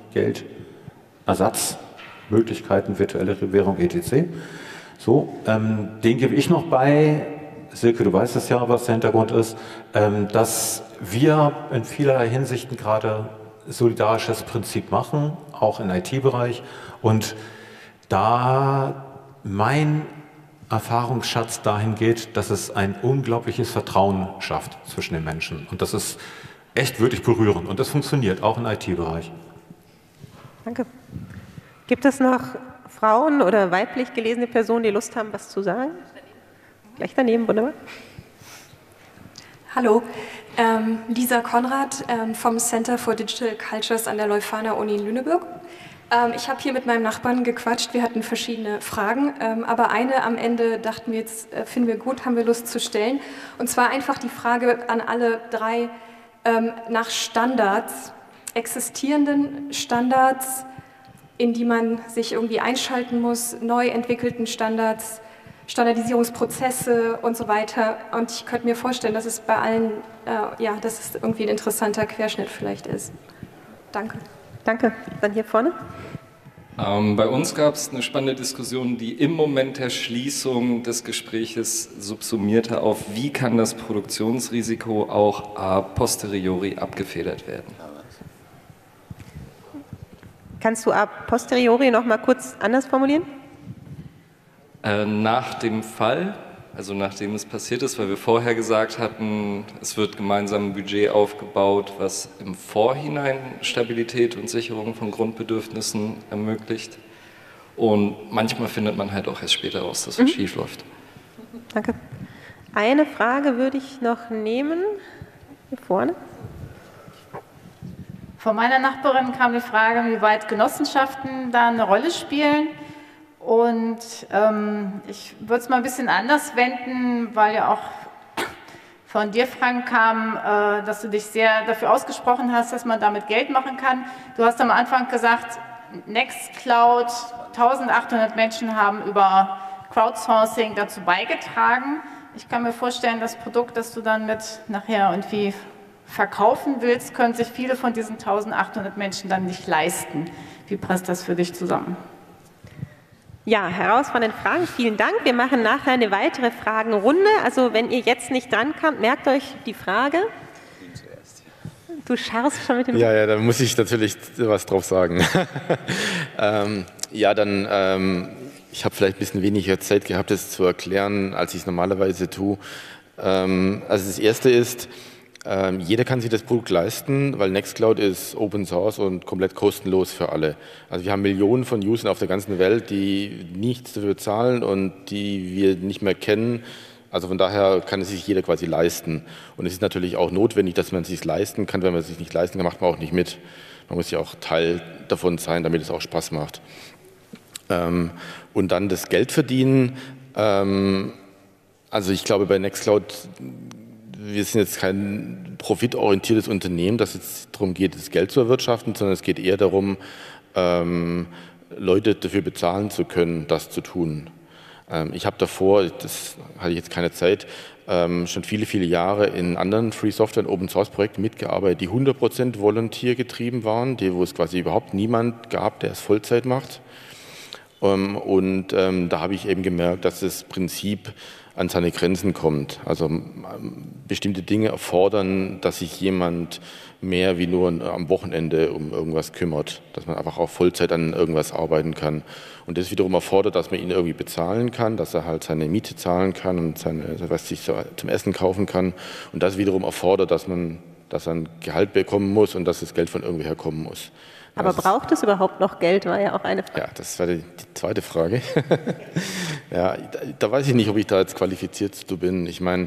Geldersatzmöglichkeiten, virtuelle Währung, et cetera? So, ähm, den gebe ich noch bei. Silke, du weißt es ja, was der Hintergrund ist, ähm, dass wir in vielerlei Hinsichten gerade solidarisches Prinzip machen, auch im I T-Bereich. Und da mein Erfahrungsschatz dahin geht, dass es ein unglaubliches Vertrauen schafft zwischen den Menschen. Und das ist echt wirklich berührend. Und das funktioniert auch im I T-Bereich. Danke. Gibt es noch Frauen oder weiblich gelesene Personen, die Lust haben, was zu sagen? Gleich daneben, wunderbar. Hallo, ähm, Lisa Konrad ähm, vom Center for Digital Cultures an der Leuphana Uni in Lüneburg. Ähm, ich habe hier mit meinem Nachbarn gequatscht, wir hatten verschiedene Fragen, ähm, aber eine am Ende dachten wir jetzt, äh, finden wir gut, haben wir Lust zu stellen. Und zwar einfach die Frage an alle drei ähm, nach Standards, existierenden Standards, in die man sich irgendwie einschalten muss, neu entwickelten Standards, Standardisierungsprozesse und so weiter. Und ich könnte mir vorstellen, dass es bei allen, äh, ja, dass es irgendwie ein interessanter Querschnitt vielleicht ist. Danke. Danke. Dann hier vorne. Ähm, bei uns gab es eine spannende Diskussion, die im Moment der Schließung des Gespräches subsumierte auf, wie kann das Produktionsrisiko auch a posteriori abgefedert werden. Kannst du a posteriori noch mal kurz anders formulieren? Äh, nach dem Fall, also nachdem es passiert ist, weil wir vorher gesagt hatten, es wird gemeinsam ein Budget aufgebaut, was im Vorhinein Stabilität und Sicherung von Grundbedürfnissen ermöglicht. Und manchmal findet man halt auch erst später raus, dass was mhm. schief läuft. Danke. Eine Frage würde ich noch nehmen. Hier vorne. Von meiner Nachbarin kam die Frage, wie weit Genossenschaften da eine Rolle spielen. Und ähm, ich würde es mal ein bisschen anders wenden, weil ja auch von dir, Frank, kam, äh, dass du dich sehr dafür ausgesprochen hast, dass man damit Geld machen kann. Du hast am Anfang gesagt, Nextcloud, eintausendachthundert Menschen haben über Crowdsourcing dazu beigetragen. Ich kann mir vorstellen, das Produkt, das du dann mit nachher irgendwie verkaufen willst, können sich viele von diesen eintausendachthundert Menschen dann nicht leisten. Wie passt das für dich zusammen? Ja, herausfordernde Fragen. Vielen Dank. Wir machen nachher eine weitere Fragenrunde. Also wenn ihr jetzt nicht drankommt, merkt euch die Frage. Du scharrst schon mit dem... Ja, ja, da muss ich natürlich was drauf sagen. ähm, ja, dann, ähm, ich habe vielleicht ein bisschen weniger Zeit gehabt, das zu erklären, als ich es normalerweise tue. Ähm, also das Erste ist, Ähm, jeder kann sich das Produkt leisten, weil Nextcloud ist Open Source und komplett kostenlos für alle. Also wir haben Millionen von Usern auf der ganzen Welt, die nichts dafür zahlen und die wir nicht mehr kennen. Also von daher kann es sich jeder quasi leisten. Und es ist natürlich auch notwendig, dass man es sich leisten kann. Wenn man es sich nicht leisten kann, macht man auch nicht mit. Man muss ja auch Teil davon sein, damit es auch Spaß macht. Ähm, und dann das Geld verdienen. Ähm, also ich glaube bei Nextcloud, wir sind jetzt kein profitorientiertes Unternehmen, das jetzt darum geht, das Geld zu erwirtschaften, sondern es geht eher darum, ähm, Leute dafür bezahlen zu können, das zu tun. Ähm, ich habe davor, das hatte ich jetzt keine Zeit, ähm, schon viele, viele Jahre in anderen Free Software- und Open Source Projekten mitgearbeitet, die hundert Prozent Volunteer getrieben waren, die, wo es quasi überhaupt niemand gab, der es Vollzeit macht. Ähm, und ähm, da habe ich eben gemerkt, dass das Prinzip an seine Grenzen kommt. Also bestimmte Dinge erfordern, dass sich jemand mehr wie nur am Wochenende um irgendwas kümmert, dass man einfach auch Vollzeit an irgendwas arbeiten kann. Und das wiederum erfordert, dass man ihn irgendwie bezahlen kann, dass er halt seine Miete zahlen kann und seine, was sich so zum Essen kaufen kann. Und das wiederum erfordert, dass man, dass er ein Gehalt bekommen muss und dass das Geld von irgendwoher kommen muss. Aber das braucht es überhaupt noch Geld, war ja auch eine Frage. Ja, das war die, die zweite Frage. ja, da, da weiß ich nicht, ob ich da jetzt qualifiziert zu bin. Ich meine,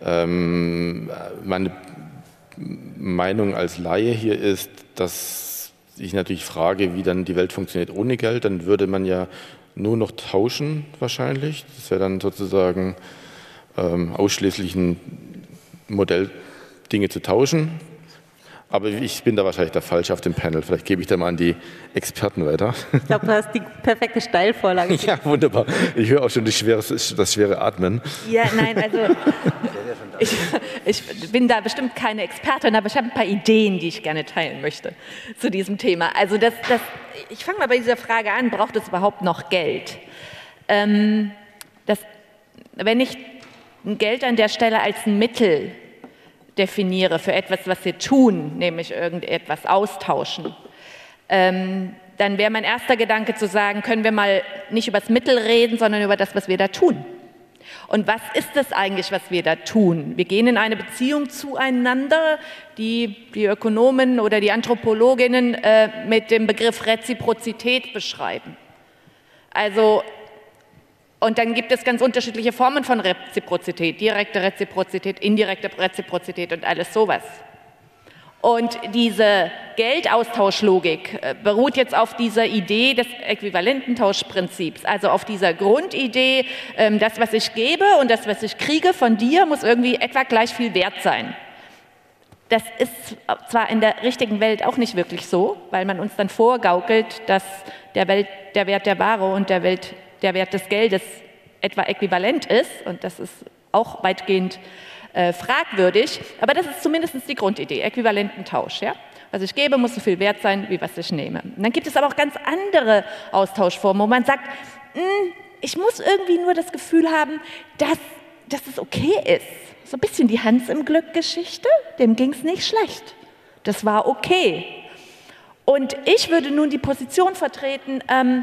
ähm, meine Meinung als Laie hier ist, dass ich natürlich frage, wie dann die Welt funktioniert ohne Geld. Dann würde man ja nur noch tauschen wahrscheinlich. Das wäre dann sozusagen ähm, ausschließlich ein Modell, Dinge zu tauschen. Aber ich bin da wahrscheinlich der Falsche auf dem Panel. Vielleicht gebe ich da mal an die Experten weiter. Ich glaube, du hast die perfekte Steilvorlage. Ja, wunderbar. Ich höre auch schon das schwere, das schwere Atmen. Ja, nein, also ich, ich bin da bestimmt keine Expertin, aber ich habe ein paar Ideen, die ich gerne teilen möchte zu diesem Thema. Also das, das, ich fange mal bei dieser Frage an, braucht es überhaupt noch Geld? Ähm, das, wenn ich Geld an der Stelle als ein Mittel definiere für etwas, was wir tun, nämlich irgendetwas austauschen, ähm, dann wäre mein erster Gedanke zu sagen, können wir mal nicht über das Mittel reden, sondern über das, was wir da tun. Und was ist es eigentlich, was wir da tun? Wir gehen in eine Beziehung zueinander, die die Ökonomen oder die Anthropologinnen äh, mit dem Begriff Reziprozität beschreiben. Also Und dann gibt es ganz unterschiedliche Formen von Reziprozität, direkte Reziprozität, indirekte Reziprozität und alles sowas. Und diese Geldaustauschlogik beruht jetzt auf dieser Idee des Äquivalententauschprinzips, also auf dieser Grundidee, das, was ich gebe und das, was ich kriege von dir, muss irgendwie etwa gleich viel wert sein. Das ist zwar in der richtigen Welt auch nicht wirklich so, weil man uns dann vorgaukelt, dass der, Welt, der Wert der Ware und der, Welt, der Wert des Geldes etwa äquivalent ist, und das ist auch weitgehend äh, fragwürdig, aber das ist zumindest die Grundidee, Äquivalententausch. Ja? Was ich gebe, muss so viel wert sein, wie was ich nehme. Und dann gibt es aber auch ganz andere Austauschformen, wo man sagt, ich muss irgendwie nur das Gefühl haben, dass, dass es okay ist. So ein bisschen die Hans im Glück-Geschichte, dem ging es nicht schlecht. Das war okay. Und ich würde nun die Position vertreten, ähm,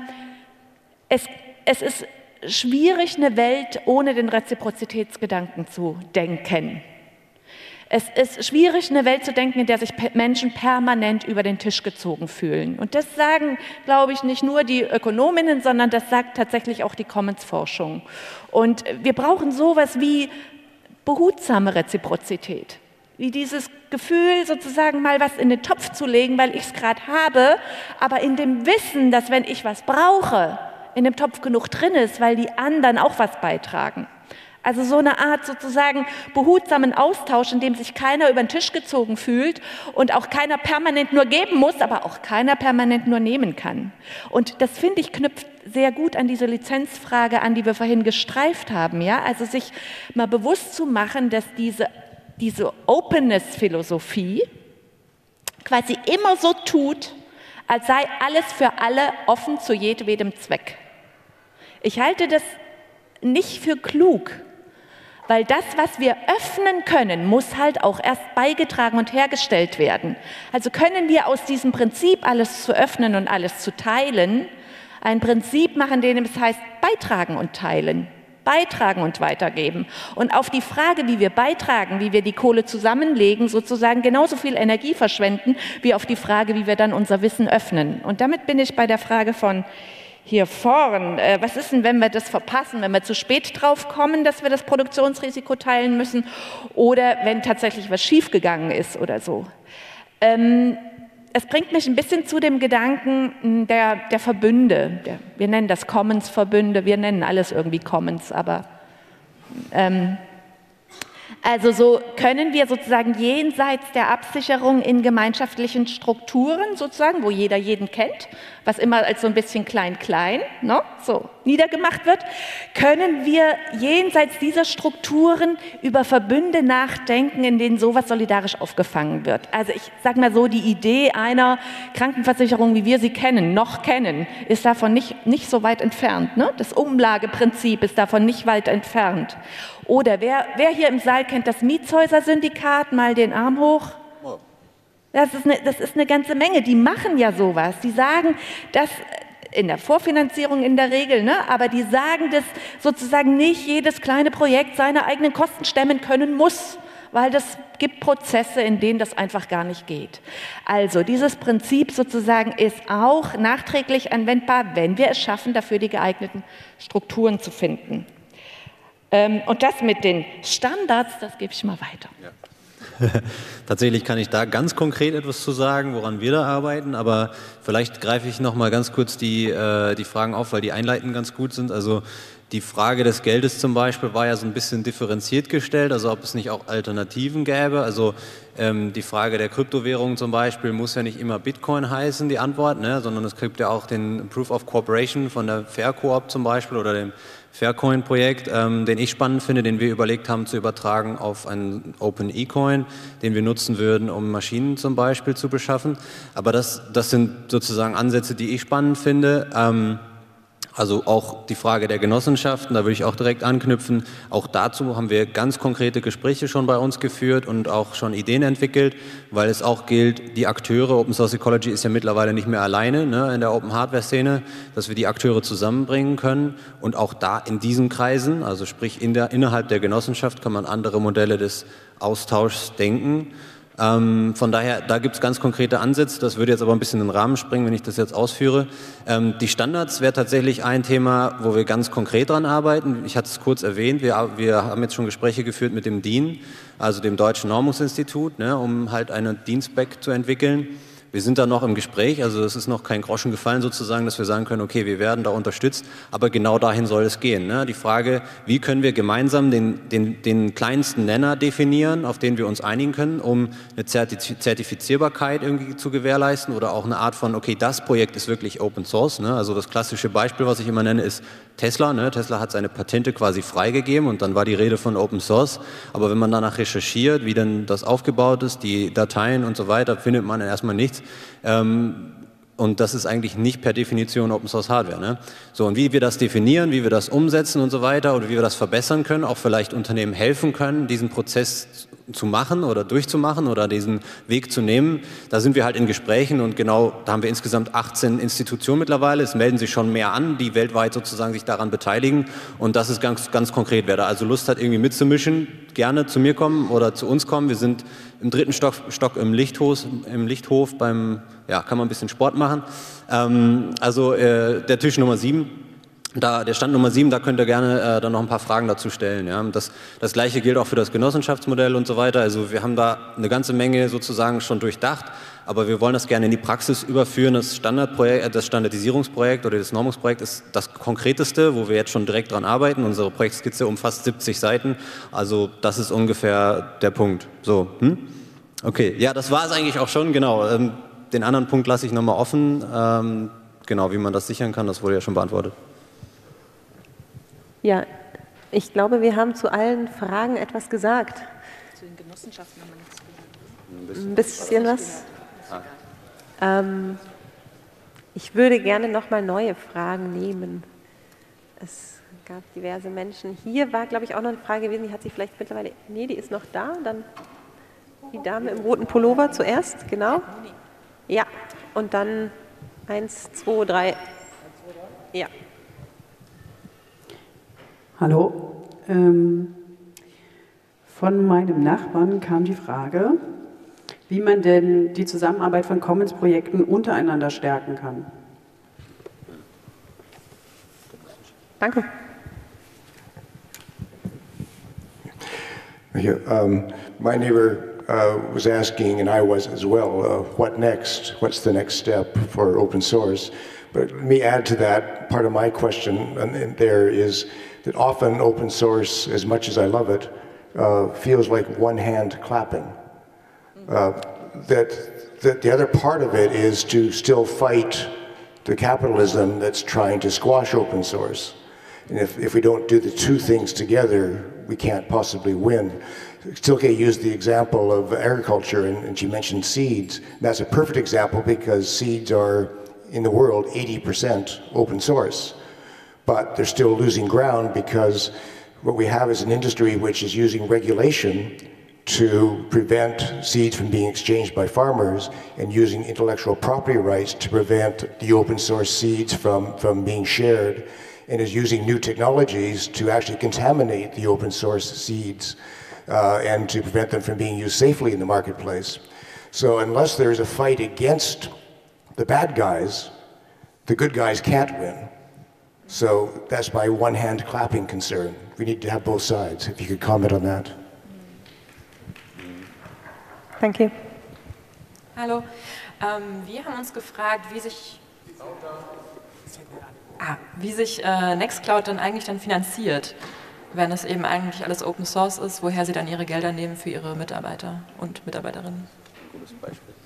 es, es ist schwierig, eine Welt ohne den Reziprozitätsgedanken zu denken. Es ist schwierig, eine Welt zu denken, in der sich Menschen permanent über den Tisch gezogen fühlen. Und das sagen, glaube ich, nicht nur die Ökonominnen, sondern das sagt tatsächlich auch die Commons-Forschung. Und wir brauchen sowas wie behutsame Reziprozität. Wie dieses Gefühl, sozusagen mal was in den Topf zu legen, weil ich es gerade habe, aber in dem Wissen, dass wenn ich was brauche, in dem Topf genug drin ist, weil die anderen auch was beitragen. Also so eine Art sozusagen behutsamen Austausch, in dem sich keiner über den Tisch gezogen fühlt und auch keiner permanent nur geben muss, aber auch keiner permanent nur nehmen kann. Und das, finde ich, knüpft sehr gut an diese Lizenzfrage an, die wir vorhin gestreift haben. Ja? Also sich mal bewusst zu machen, dass diese, diese Openness-Philosophie quasi immer so tut, als sei alles für alle offen zu jedwedem Zweck. Ich halte das nicht für klug, weil das, was wir öffnen können, muss halt auch erst beigetragen und hergestellt werden. Also können wir aus diesem Prinzip, alles zu öffnen und alles zu teilen, ein Prinzip machen, in dem es heißt, beitragen und teilen, beitragen und weitergeben. Und auf die Frage, wie wir beitragen, wie wir die Kohle zusammenlegen, sozusagen genauso viel Energie verschwenden, wie auf die Frage, wie wir dann unser Wissen öffnen. Und damit bin ich bei der Frage von hier vorn, äh, was ist denn, wenn wir das verpassen, wenn wir zu spät drauf kommen, dass wir das Produktionsrisiko teilen müssen oder wenn tatsächlich was schiefgegangen ist oder so. Ähm, es bringt mich ein bisschen zu dem Gedanken der, der Verbünde. Der, wir nennen das Commons-Verbünde, wir nennen alles irgendwie Commons, aber ähm, also so können wir sozusagen jenseits der Absicherung in gemeinschaftlichen Strukturen sozusagen, wo jeder jeden kennt, was immer als so ein bisschen klein-klein, ne, so niedergemacht wird, können wir jenseits dieser Strukturen über Verbünde nachdenken, in denen sowas solidarisch aufgefangen wird. Also ich sage mal so, die Idee einer Krankenversicherung, wie wir sie kennen, noch kennen, ist davon nicht, nicht so weit entfernt. Ne? Das Umlageprinzip ist davon nicht weit entfernt. Oder wer, wer hier im Saal kennt das Mietshäuser-Syndikat, mal den Arm hoch. Das ist, eine, das ist eine ganze Menge, die machen ja sowas. Die sagen, dass in der Vorfinanzierung in der Regel, ne, aber die sagen, dass sozusagen nicht jedes kleine Projekt seine eigenen Kosten stemmen können muss, weil das gibt Prozesse, in denen das einfach gar nicht geht. Also dieses Prinzip sozusagen ist auch nachträglich anwendbar, wenn wir es schaffen, dafür die geeigneten Strukturen zu finden. Und das mit den Standards, das gebe ich mal weiter. Ja. Tatsächlich kann ich da ganz konkret etwas zu sagen, woran wir da arbeiten, aber vielleicht greife ich noch mal ganz kurz die, äh, die Fragen auf, weil die einleitend ganz gut sind. Also die Frage des Geldes zum Beispiel war ja so ein bisschen differenziert gestellt, also ob es nicht auch Alternativen gäbe. Also ähm, die Frage der Kryptowährungen zum Beispiel muss ja nicht immer Bitcoin heißen, die Antwort, ne? Sondern es gibt ja auch den Proof of Cooperation von der Faircoop zum Beispiel oder dem Faircoin-Projekt, ähm, den ich spannend finde, den wir überlegt haben zu übertragen auf einen Open-E-Coin, den wir nutzen würden, um Maschinen zum Beispiel zu beschaffen. Aber das, das sind sozusagen Ansätze, die ich spannend finde. Ähm, Also auch die Frage der Genossenschaften, da würde ich auch direkt anknüpfen. Auch dazu haben wir ganz konkrete Gespräche schon bei uns geführt und auch schon Ideen entwickelt, weil es auch gilt, die Akteure, Open Source Ecology ist ja mittlerweile nicht mehr alleine, ne, in der Open Hardware Szene, dass wir die Akteure zusammenbringen können und auch da in diesen Kreisen, also sprich in der, innerhalb der Genossenschaft kann man andere Modelle des Austauschs denken. Ähm, von daher, da gibt es ganz konkrete Ansätze, das würde jetzt aber ein bisschen in den Rahmen springen, wenn ich das jetzt ausführe. Ähm, die Standards wäre tatsächlich ein Thema, wo wir ganz konkret dran arbeiten. Ich hatte es kurz erwähnt, wir, wir haben jetzt schon Gespräche geführt mit dem D I N, also dem Deutschen Normungsinstitut, ne, um halt eine D I N-Spec zu entwickeln. Wir sind da noch im Gespräch, also es ist noch kein Groschen gefallen sozusagen, dass wir sagen können, okay, wir werden da unterstützt, aber genau dahin soll es gehen. Ne? Die Frage, wie können wir gemeinsam den, den, den kleinsten Nenner definieren, auf den wir uns einigen können, um eine Zertifizierbarkeit irgendwie zu gewährleisten oder auch eine Art von, okay, das Projekt ist wirklich Open Source. Ne? Also das klassische Beispiel, was ich immer nenne, ist Tesla, ne? Tesla hat seine Patente quasi freigegeben und dann war die Rede von Open Source. Aber wenn man danach recherchiert, wie denn das aufgebaut ist, die Dateien und so weiter, findet man erstmal nichts. Ähm, Und das ist eigentlich nicht per Definition Open Source Hardware. Ne? So, und wie wir das definieren, wie wir das umsetzen und so weiter oder wie wir das verbessern können, auch vielleicht Unternehmen helfen können, diesen Prozess zu machen oder durchzumachen oder diesen Weg zu nehmen, da sind wir halt in Gesprächen und genau, da haben wir insgesamt achtzehn Institutionen mittlerweile, es melden sich schon mehr an, die weltweit sozusagen sich daran beteiligen und das ist ganz, ganz konkret, wer da also Lust hat, irgendwie mitzumischen, gerne zu mir kommen oder zu uns kommen. Wir sind im dritten Stock, Stock im Lichthof, im Lichthof beim, ja, kann man ein bisschen Sport machen. Ähm, also äh, der Tisch Nummer sieben, da, der Stand Nummer sieben, da könnt ihr gerne äh, dann noch ein paar Fragen dazu stellen. Ja. Das, das Gleiche gilt auch für das Genossenschaftsmodell und so weiter. Also wir haben da eine ganze Menge sozusagen schon durchdacht, aber wir wollen das gerne in die Praxis überführen. Das Standardprojekt, das Standardisierungsprojekt oder das Normungsprojekt ist das konkreteste, wo wir jetzt schon direkt dran arbeiten. Unsere Projektskizze umfasst siebzig Seiten, also das ist ungefähr der Punkt. So, hm? Okay, ja, das war es eigentlich auch schon, genau. Ähm, den anderen Punkt lasse ich nochmal offen. Ähm, genau, wie man das sichern kann, das wurde ja schon beantwortet. Ja, ich glaube, wir haben zu allen Fragen etwas gesagt. Zu den Genossenschaften haben wir nichts gesagt. Ein bisschen was. Ähm, ich würde gerne nochmal neue Fragen nehmen. Es gab diverse Menschen. Hier war, glaube ich, auch noch eine Frage gewesen, die hat sich vielleicht mittlerweile... Nee, die ist noch da. Dann die Dame im roten Pullover zuerst, genau. Ja, und dann eins, zwei, drei. Ja. Hallo. Ähm, von meinem Nachbarn kam die Frage, wie man denn die Zusammenarbeit von Commons-Projekten untereinander stärken kann. Danke. Yeah, um, my neighbor uh, was asking, and I was as well, uh, what next? What's the next step for open source? But let me add to that, part of my question and there is that often open source, as much as I love it, uh, feels like one hand clapping. Uh, that, that the other part of it is to still fight the capitalism that's trying to squash open source. And if, if we don't do the two things together, we can't possibly win. Silke used the example of agriculture, and, and she mentioned seeds. And that's a perfect example because seeds are, in the world, eighty percent open source. But they're still losing ground because what we have is an industry which is using regulation to prevent seeds from being exchanged by farmers and using intellectual property rights to prevent the open source seeds from, from being shared, and is using new technologies to actually contaminate the open source seeds uh, and to prevent them from being used safely in the marketplace. So unless there's a fight against the bad guys, the good guys can't win. So that's my one-hand clapping concern. We need to have both sides. If you could comment on that. Thank you. Hallo. Ähm, wir haben uns gefragt, wie sich, ah, wie sich äh, Nextcloud dann eigentlich dann finanziert, wenn es eben eigentlich alles Open Source ist, woher sie dann ihre Gelder nehmen für ihre Mitarbeiter und Mitarbeiterinnen. Gutes Beispiel.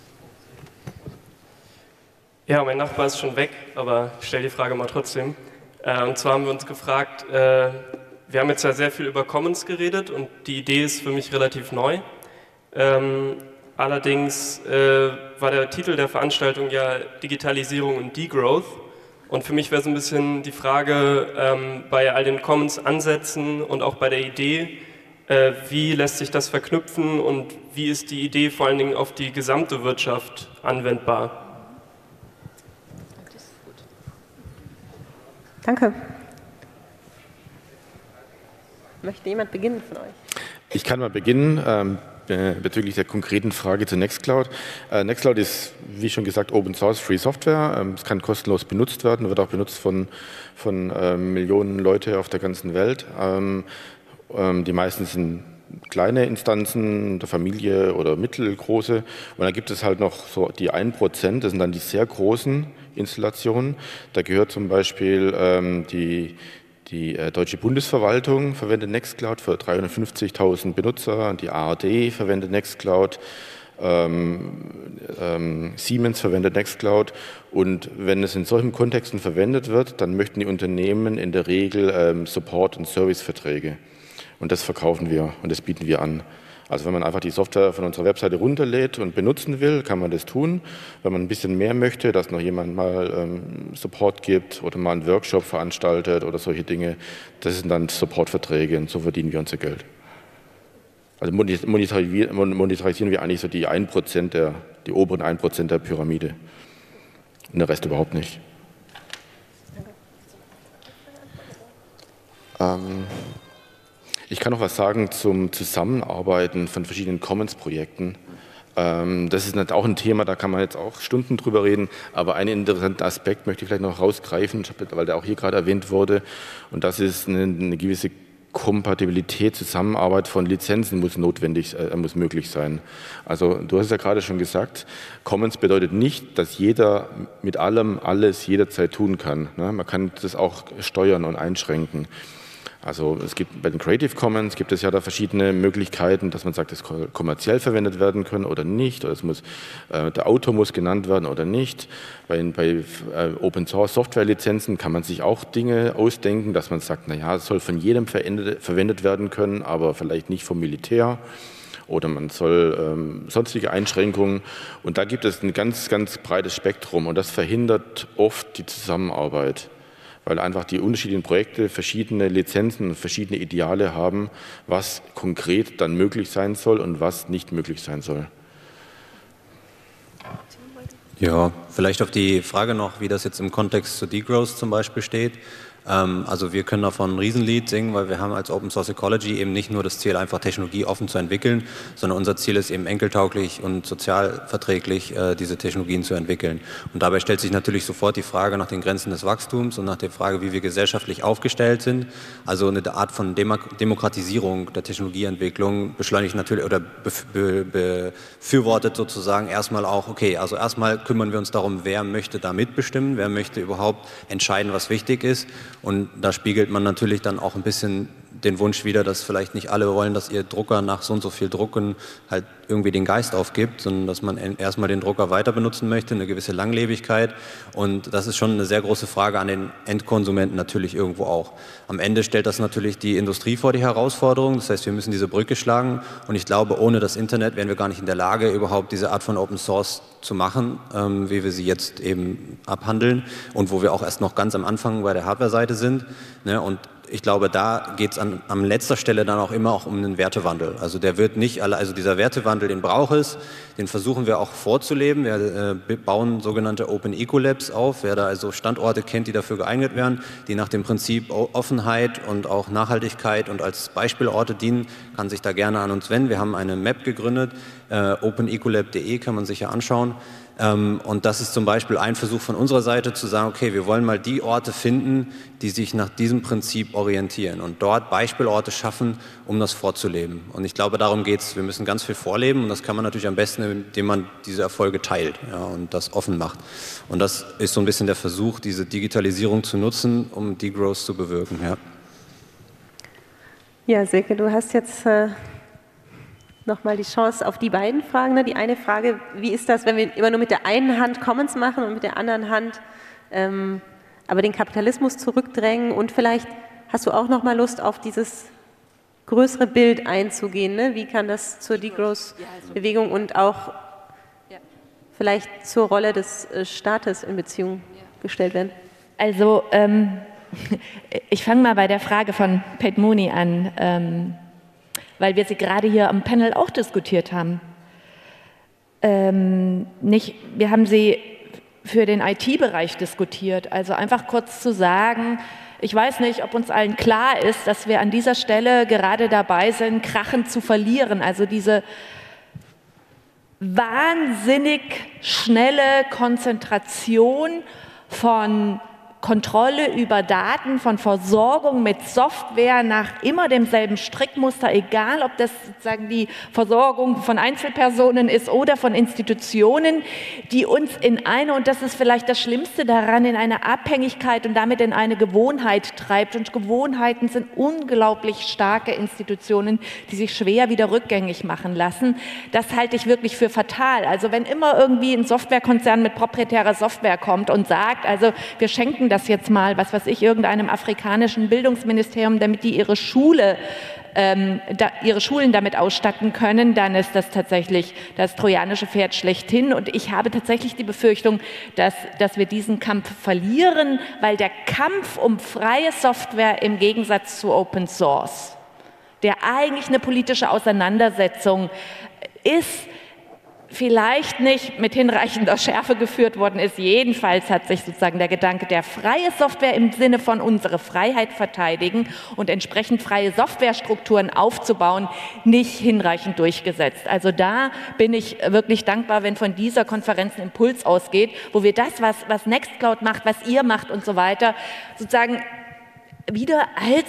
Ja, mein Nachbar ist schon weg, aber ich stelle die Frage mal trotzdem. Äh, und zwar haben wir uns gefragt, äh, wir haben jetzt ja sehr viel über Commons geredet und die Idee ist für mich relativ neu. Ähm, allerdings äh, war der Titel der Veranstaltung ja Digitalisierung und Degrowth. Und für mich wäre so ein bisschen die Frage, ähm, bei all den Commons-Ansätzen und auch bei der Idee, äh, wie lässt sich das verknüpfen und wie ist die Idee vor allen Dingen auf die gesamte Wirtschaft anwendbar? Danke. Möchte jemand beginnen von euch? Ich kann mal beginnen ähm, bezüglich der konkreten Frage zu Nextcloud. Äh, Nextcloud ist, wie schon gesagt, Open Source Free Software. Ähm, es kann kostenlos benutzt werden, wird auch benutzt von, von ähm, Millionen Leute auf der ganzen Welt. Ähm, ähm, die meisten sind kleine Instanzen der Familie oder mittelgroße. Und dann gibt es halt noch so die ein Prozent, das sind dann die sehr großen Installationen. Da gehört zum Beispiel ähm, die, die äh, Deutsche Bundesverwaltung verwendet Nextcloud für dreihundertfünfzigtausend Benutzer, die A R D verwendet Nextcloud, Ähm, ähm, Siemens verwendet Nextcloud und wenn es in solchen Kontexten verwendet wird, dann möchten die Unternehmen in der Regel ähm, Support- und Serviceverträge und das verkaufen wir und das bieten wir an. Also wenn man einfach die Software von unserer Webseite runterlädt und benutzen will, kann man das tun. Wenn man ein bisschen mehr möchte, dass noch jemand mal ähm, Support gibt oder mal einen Workshop veranstaltet oder solche Dinge, das sind dann Supportverträge und so verdienen wir unser Geld. Also monetarisieren wir eigentlich so die ein Prozent der, die oberen ein Prozent der Pyramide und der Rest überhaupt nicht. Ähm, ich kann noch was sagen zum Zusammenarbeiten von verschiedenen Commons-Projekten. Ähm, das ist auch ein Thema, da kann man jetzt auch Stunden drüber reden, aber einen interessanten Aspekt möchte ich vielleicht noch rausgreifen, weil der auch hier gerade erwähnt wurde, und das ist eine, eine gewisse Kompatibilität, Zusammenarbeit von Lizenzen muss notwendig, äh, muss möglich sein. Also du hast es ja gerade schon gesagt, Commons bedeutet nicht, dass jeder mit allem alles jederzeit tun kann. Ne? Man kann das auch steuern und einschränken. Also es gibt bei den Creative Commons gibt es ja da verschiedene Möglichkeiten, dass man sagt, es kommerziell verwendet werden können oder nicht, oder es muss, äh, der Autor muss genannt werden oder nicht. Bei, bei äh, Open Source Software Lizenzen kann man sich auch Dinge ausdenken, dass man sagt, naja, es soll von jedem verwendet werden können, aber vielleicht nicht vom Militär. Oder man soll ähm, sonstige Einschränkungen. Und da gibt es ein ganz, ganz breites Spektrum und das verhindert oft die Zusammenarbeit, weil einfach die unterschiedlichen Projekte verschiedene Lizenzen und verschiedene Ideale haben, was konkret dann möglich sein soll und was nicht möglich sein soll. Ja, vielleicht auf die Frage noch, wie das jetzt im Kontext zu Degrowth zum Beispiel steht. Also wir können davon ein Riesenlied singen, weil wir haben als Open Source Ecology eben nicht nur das Ziel, einfach Technologie offen zu entwickeln, sondern unser Ziel ist eben enkeltauglich und sozialverträglich diese Technologien zu entwickeln. Und dabei stellt sich natürlich sofort die Frage nach den Grenzen des Wachstums und nach der Frage, wie wir gesellschaftlich aufgestellt sind. Also eine Art von Demokratisierung der Technologieentwicklung beschleunigt natürlich oder befürwortet sozusagen erstmal auch, okay, also erstmal kümmern wir uns darum, wer möchte da mitbestimmen, wer möchte überhaupt entscheiden, was wichtig ist. Und da spiegelt man natürlich dann auch ein bisschen den Wunsch wider, dass vielleicht nicht alle wollen, dass ihr Drucker nach so und so viel Drucken halt irgendwie den Geist aufgibt, sondern dass man erstmal den Drucker weiter benutzen möchte, eine gewisse Langlebigkeit. Und das ist schon eine sehr große Frage an den Endkonsumenten natürlich irgendwo auch. Am Ende stellt das natürlich die Industrie vor die Herausforderung. Das heißt, wir müssen diese Brücke schlagen. Und ich glaube, ohne das Internet wären wir gar nicht in der Lage, überhaupt diese Art von Open Source zu machen, ähm, wie wir sie jetzt eben abhandeln und wo wir auch erst noch ganz am Anfang bei der Hardware-Seite sind. Ne? Und ich glaube, da geht es an, an letzter Stelle dann auch immer auch um einen Wertewandel. Also der wird nicht alle, also dieser Wertewandel, den braucht es, den versuchen wir auch vorzuleben. Wir äh, bauen sogenannte Open Ecolabs auf. Wer da also Standorte kennt, die dafür geeignet wären, die nach dem Prinzip Offenheit und auch Nachhaltigkeit und als Beispielorte dienen, kann sich da gerne an uns wenden. Wir haben eine Map gegründet, äh, open ecolab punkt de kann man sich ja anschauen. Und das ist zum Beispiel ein Versuch von unserer Seite zu sagen, okay, wir wollen mal die Orte finden, die sich nach diesem Prinzip orientieren und dort Beispielorte schaffen, um das vorzuleben. Und ich glaube, darum geht es. Wir müssen ganz viel vorleben und das kann man natürlich am besten, indem man diese Erfolge teilt, ja, und das offen macht. Und das ist so ein bisschen der Versuch, diese Digitalisierung zu nutzen, um Degrowth zu bewirken. Ja, ja, Silke, du hast jetzt äh nochmal die Chance auf die beiden Fragen. Ne? Die eine Frage, wie ist das, wenn wir immer nur mit der einen Hand Commons machen und mit der anderen Hand ähm, aber den Kapitalismus zurückdrängen, und vielleicht hast du auch nochmal Lust, auf dieses größere Bild einzugehen. Ne? Wie kann das zur Degrowth-Bewegung und auch vielleicht zur Rolle des äh, Staates in Beziehung gestellt werden? Also ähm, ich fange mal bei der Frage von Pat Mooney an, ähm, weil wir sie gerade hier am Panel auch diskutiert haben. Ähm, nicht, wir haben sie für den I T-Bereich diskutiert. Also einfach kurz zu sagen, ich weiß nicht, ob uns allen klar ist, dass wir an dieser Stelle gerade dabei sind, krachend zu verlieren. Also diese wahnsinnig schnelle Konzentration von Kontrolle über Daten, von Versorgung mit Software nach immer demselben Strickmuster, egal ob das sozusagen die Versorgung von Einzelpersonen ist oder von Institutionen, die uns in eine, und das ist vielleicht das Schlimmste daran, in eine Abhängigkeit und damit in eine Gewohnheit treibt. Und Gewohnheiten sind unglaublich starke Institutionen, die sich schwer wieder rückgängig machen lassen. Das halte ich wirklich für fatal. Also wenn immer irgendwie ein Softwarekonzern mit proprietärer Software kommt und sagt, also wir schenken das jetzt mal, was weiß ich, irgendeinem afrikanischen Bildungsministerium, damit die ihre Schule, ähm, da, ihre Schulen damit ausstatten können, dann ist das tatsächlich das trojanische Pferd schlechthin. Und ich habe tatsächlich die Befürchtung, dass, dass wir diesen Kampf verlieren, weil der Kampf um freie Software im Gegensatz zu Open Source, der eigentlich eine politische Auseinandersetzung ist, vielleicht nicht mit hinreichender Schärfe geführt worden ist. Jedenfalls hat sich sozusagen der Gedanke der freie Software im Sinne von unsere Freiheit verteidigen und entsprechend freie Softwarestrukturen aufzubauen, nicht hinreichend durchgesetzt. Also da bin ich wirklich dankbar, wenn von dieser Konferenz ein Impuls ausgeht, wo wir das, was, was Nextcloud macht, was ihr macht und so weiter, sozusagen wieder als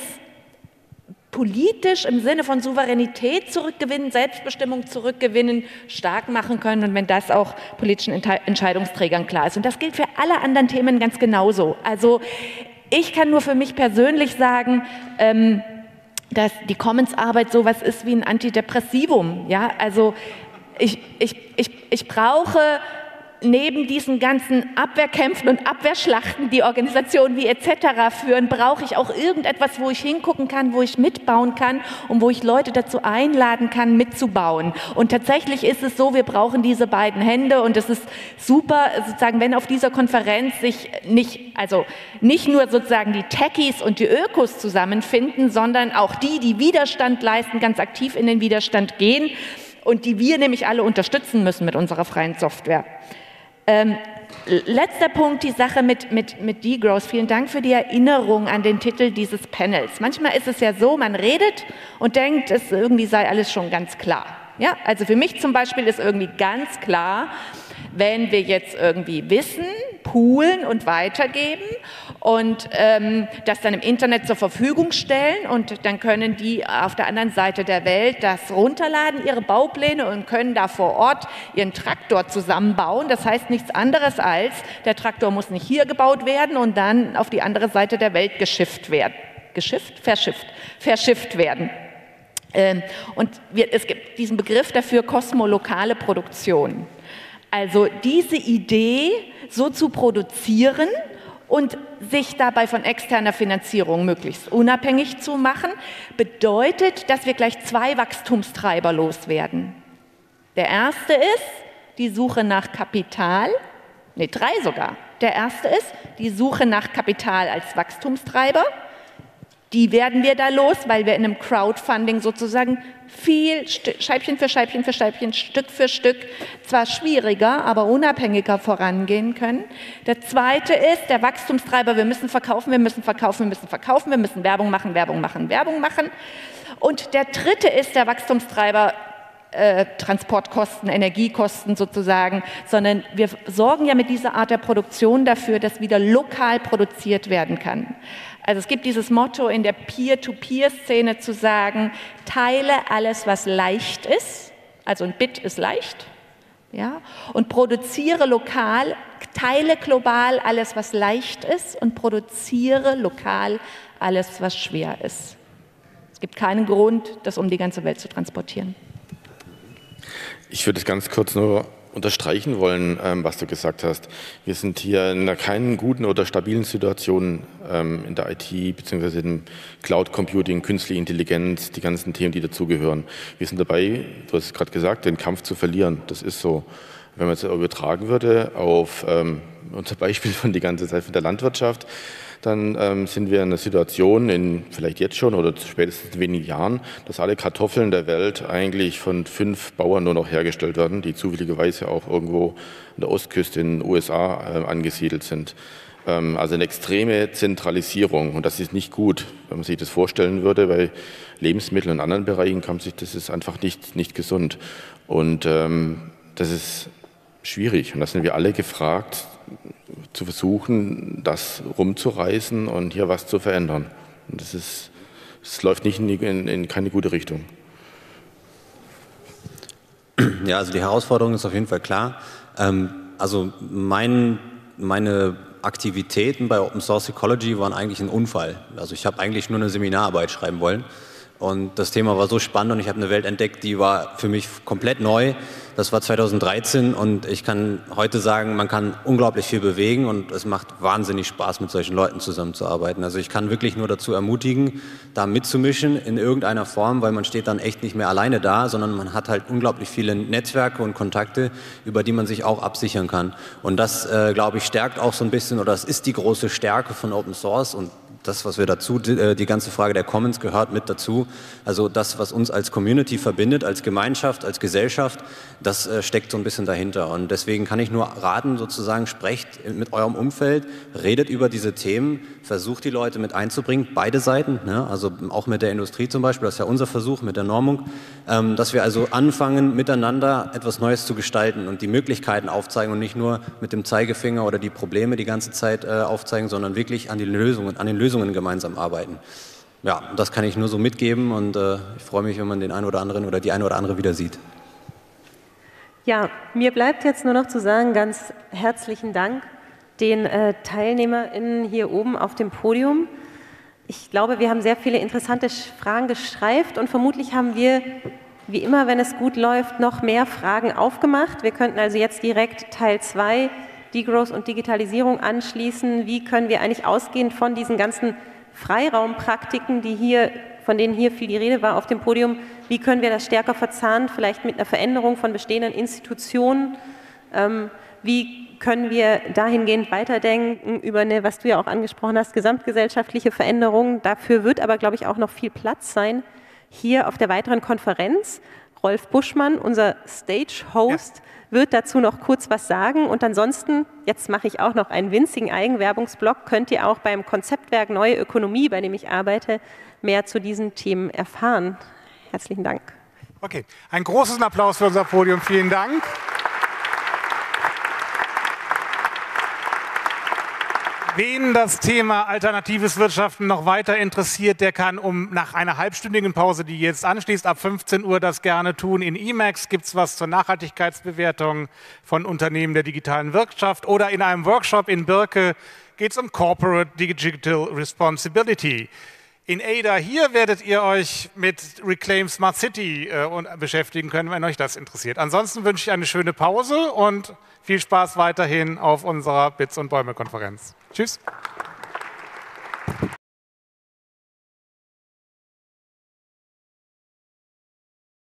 politisch im Sinne von Souveränität zurückgewinnen, Selbstbestimmung zurückgewinnen, stark machen können und wenn das auch politischen Entscheidungsträgern klar ist. Und das gilt für alle anderen Themen ganz genauso. Also ich kann nur für mich persönlich sagen, ähm, dass die Commons-Arbeit sowas ist wie ein Antidepressivum. Ja? Also ich, ich, ich, ich brauche neben diesen ganzen Abwehrkämpfen und Abwehrschlachten, die Organisationen wie et cetera führen, brauche ich auch irgendetwas, wo ich hingucken kann, wo ich mitbauen kann und wo ich Leute dazu einladen kann, mitzubauen. Und tatsächlich ist es so, wir brauchen diese beiden Hände und es ist super, sozusagen, wenn auf dieser Konferenz sich nicht, also nicht nur sozusagen die Techies und die Ökos zusammenfinden, sondern auch die, die Widerstand leisten, ganz aktiv in den Widerstand gehen und die wir nämlich alle unterstützen müssen mit unserer freien Software. Ähm, letzter Punkt, die Sache mit, mit, mit Degrowth. Vielen Dank für die Erinnerung an den Titel dieses Panels. Manchmal ist es ja so, man redet und denkt, es irgendwie sei alles schon ganz klar. Ja? Also für mich zum Beispiel ist irgendwie ganz klar, wenn wir jetzt irgendwie Wissen poolen und weitergeben und ähm, das dann im Internet zur Verfügung stellen und dann können die auf der anderen Seite der Welt das runterladen, ihre Baupläne und können da vor Ort ihren Traktor zusammenbauen. Das heißt nichts anderes als, der Traktor muss nicht hier gebaut werden und dann auf die andere Seite der Welt geschifft werden. Geschifft? Verschifft. Verschifft werden. Ähm, und wir, es gibt diesen Begriff dafür, kosmolokale Produktion. Also diese Idee, so zu produzieren und sich dabei von externer Finanzierung möglichst unabhängig zu machen, bedeutet, dass wir gleich zwei Wachstumstreiber loswerden. Der erste ist die Suche nach Kapital, nee, drei sogar. Der erste ist die Suche nach Kapital als Wachstumstreiber. Die werden wir da los, weil wir in einem Crowdfunding sozusagen viel Scheibchen für Scheibchen für Scheibchen, Stück für Stück, zwar schwieriger, aber unabhängiger vorangehen können. Der zweite ist der Wachstumstreiber, wir müssen verkaufen, wir müssen verkaufen, wir müssen verkaufen, wir müssen Werbung machen, Werbung machen, Werbung machen. Und der dritte ist der Wachstumstreiber, äh, Transportkosten, Energiekosten sozusagen, sondern wir sorgen ja mit dieser Art der Produktion dafür, dass wieder lokal produziert werden kann. Also es gibt dieses Motto in der Peer-to-Peer-Szene zu sagen, teile alles, was leicht ist, also ein Bit ist leicht, ja, und produziere lokal, teile global alles, was leicht ist und produziere lokal alles, was schwer ist. Es gibt keinen Grund, das um die ganze Welt zu transportieren. Ich würde es ganz kurz nur unterstreichen wollen, ähm, was du gesagt hast. Wir sind hier in einer keinen guten oder stabilen Situation ähm, in der I T bzw. im Cloud Computing, künstliche Intelligenz, die ganzen Themen, die dazugehören. Wir sind dabei, du hast es gerade gesagt, den Kampf zu verlieren. Das ist so. Wenn man es übertragen würde auf ähm, unser Beispiel von die ganze Zeit von der Landwirtschaft, dann ähm, sind wir in einer Situation, in vielleicht jetzt schon oder spätestens in wenigen Jahren, dass alle Kartoffeln der Welt eigentlich von fünf Bauern nur noch hergestellt werden, die zufälligerweise auch irgendwo an der Ostküste in den U S A äh, angesiedelt sind. Ähm, also eine extreme Zentralisierung und das ist nicht gut, wenn man sich das vorstellen würde. Bei Lebensmitteln und anderen Bereichen kann man sich, das ist einfach nicht, nicht gesund und ähm, das ist schwierig und da sind wir alle gefragt, zu versuchen, das rumzureißen und hier was zu verändern. Und das ist, es läuft nicht in, die, in, in keine gute Richtung. Ja, also die Herausforderung ist auf jeden Fall klar. Ähm, also mein, meine Aktivitäten bei Open Source Ecology waren eigentlich ein Unfall. Also ich habe eigentlich nur eine Seminararbeit schreiben wollen. Und das Thema war so spannend und ich habe eine Welt entdeckt, die war für mich komplett neu. Das war zweitausenddreizehn und ich kann heute sagen, man kann unglaublich viel bewegen und es macht wahnsinnig Spaß, mit solchen Leuten zusammenzuarbeiten. Also ich kann wirklich nur dazu ermutigen, da mitzumischen in irgendeiner Form, weil man steht dann echt nicht mehr alleine da, sondern man hat halt unglaublich viele Netzwerke und Kontakte, über die man sich auch absichern kann. Und das, äh, glaube ich, stärkt auch so ein bisschen, oder das ist die große Stärke von Open Source und das, was wir dazu, die, die ganze Frage der Commons gehört mit dazu. Also das, was uns als Community verbindet, als Gemeinschaft, als Gesellschaft, das äh, steckt so ein bisschen dahinter. Und deswegen kann ich nur raten, sozusagen, sprecht mit eurem Umfeld, redet über diese Themen, versucht die Leute mit einzubringen, beide Seiten, ne? Also auch mit der Industrie zum Beispiel, das ist ja unser Versuch mit der Normung, ähm, dass wir also anfangen, miteinander etwas Neues zu gestalten und die Möglichkeiten aufzeigen und nicht nur mit dem Zeigefinger oder die Probleme die ganze Zeit äh, aufzeigen, sondern wirklich an die Lösungen, an den Lösungen gemeinsam arbeiten. Ja, das kann ich nur so mitgeben und äh, ich freue mich, wenn man den einen oder anderen oder die eine oder andere wieder sieht. Ja, mir bleibt jetzt nur noch zu sagen, ganz herzlichen Dank den äh, TeilnehmerInnen hier oben auf dem Podium. Ich glaube, wir haben sehr viele interessante Fragen gestreift und vermutlich haben wir, wie immer, wenn es gut läuft, noch mehr Fragen aufgemacht. Wir könnten also jetzt direkt Teil zwei Degrowth und Digitalisierung anschließen. Wie können wir eigentlich ausgehend von diesen ganzen Freiraumpraktiken, die hier, von denen hier viel die Rede war auf dem Podium, wie können wir das stärker verzahnen, vielleicht mit einer Veränderung von bestehenden Institutionen? Ähm, wie können wir dahingehend weiterdenken über eine, was du ja auch angesprochen hast, gesamtgesellschaftliche Veränderung? Dafür wird aber, glaube ich, auch noch viel Platz sein hier auf der weiteren Konferenz. Rolf Buschmann, unser Stage-Host, ja, wird dazu noch kurz was sagen und ansonsten, jetzt mache ich auch noch einen winzigen Eigenwerbungsblock, könnt ihr auch beim Konzeptwerk Neue Ökonomie, bei dem ich arbeite, mehr zu diesen Themen erfahren. Herzlichen Dank. Okay, einen großen Applaus für unser Podium. Vielen Dank. Wen das Thema alternatives Wirtschaften noch weiter interessiert, der kann um nach einer halbstündigen Pause, die jetzt anschließt, ab fünfzehn Uhr das gerne tun. In Emacs gibt es was zur Nachhaltigkeitsbewertung von Unternehmen der digitalen Wirtschaft oder in einem Workshop in Birke geht es um Corporate Digital Responsibility. In Ada hier werdet ihr euch mit Reclaim Smart City äh, beschäftigen können, wenn euch das interessiert. Ansonsten wünsche ich eine schöne Pause und viel Spaß weiterhin auf unserer Bits und Bäume Konferenz. Tschüss.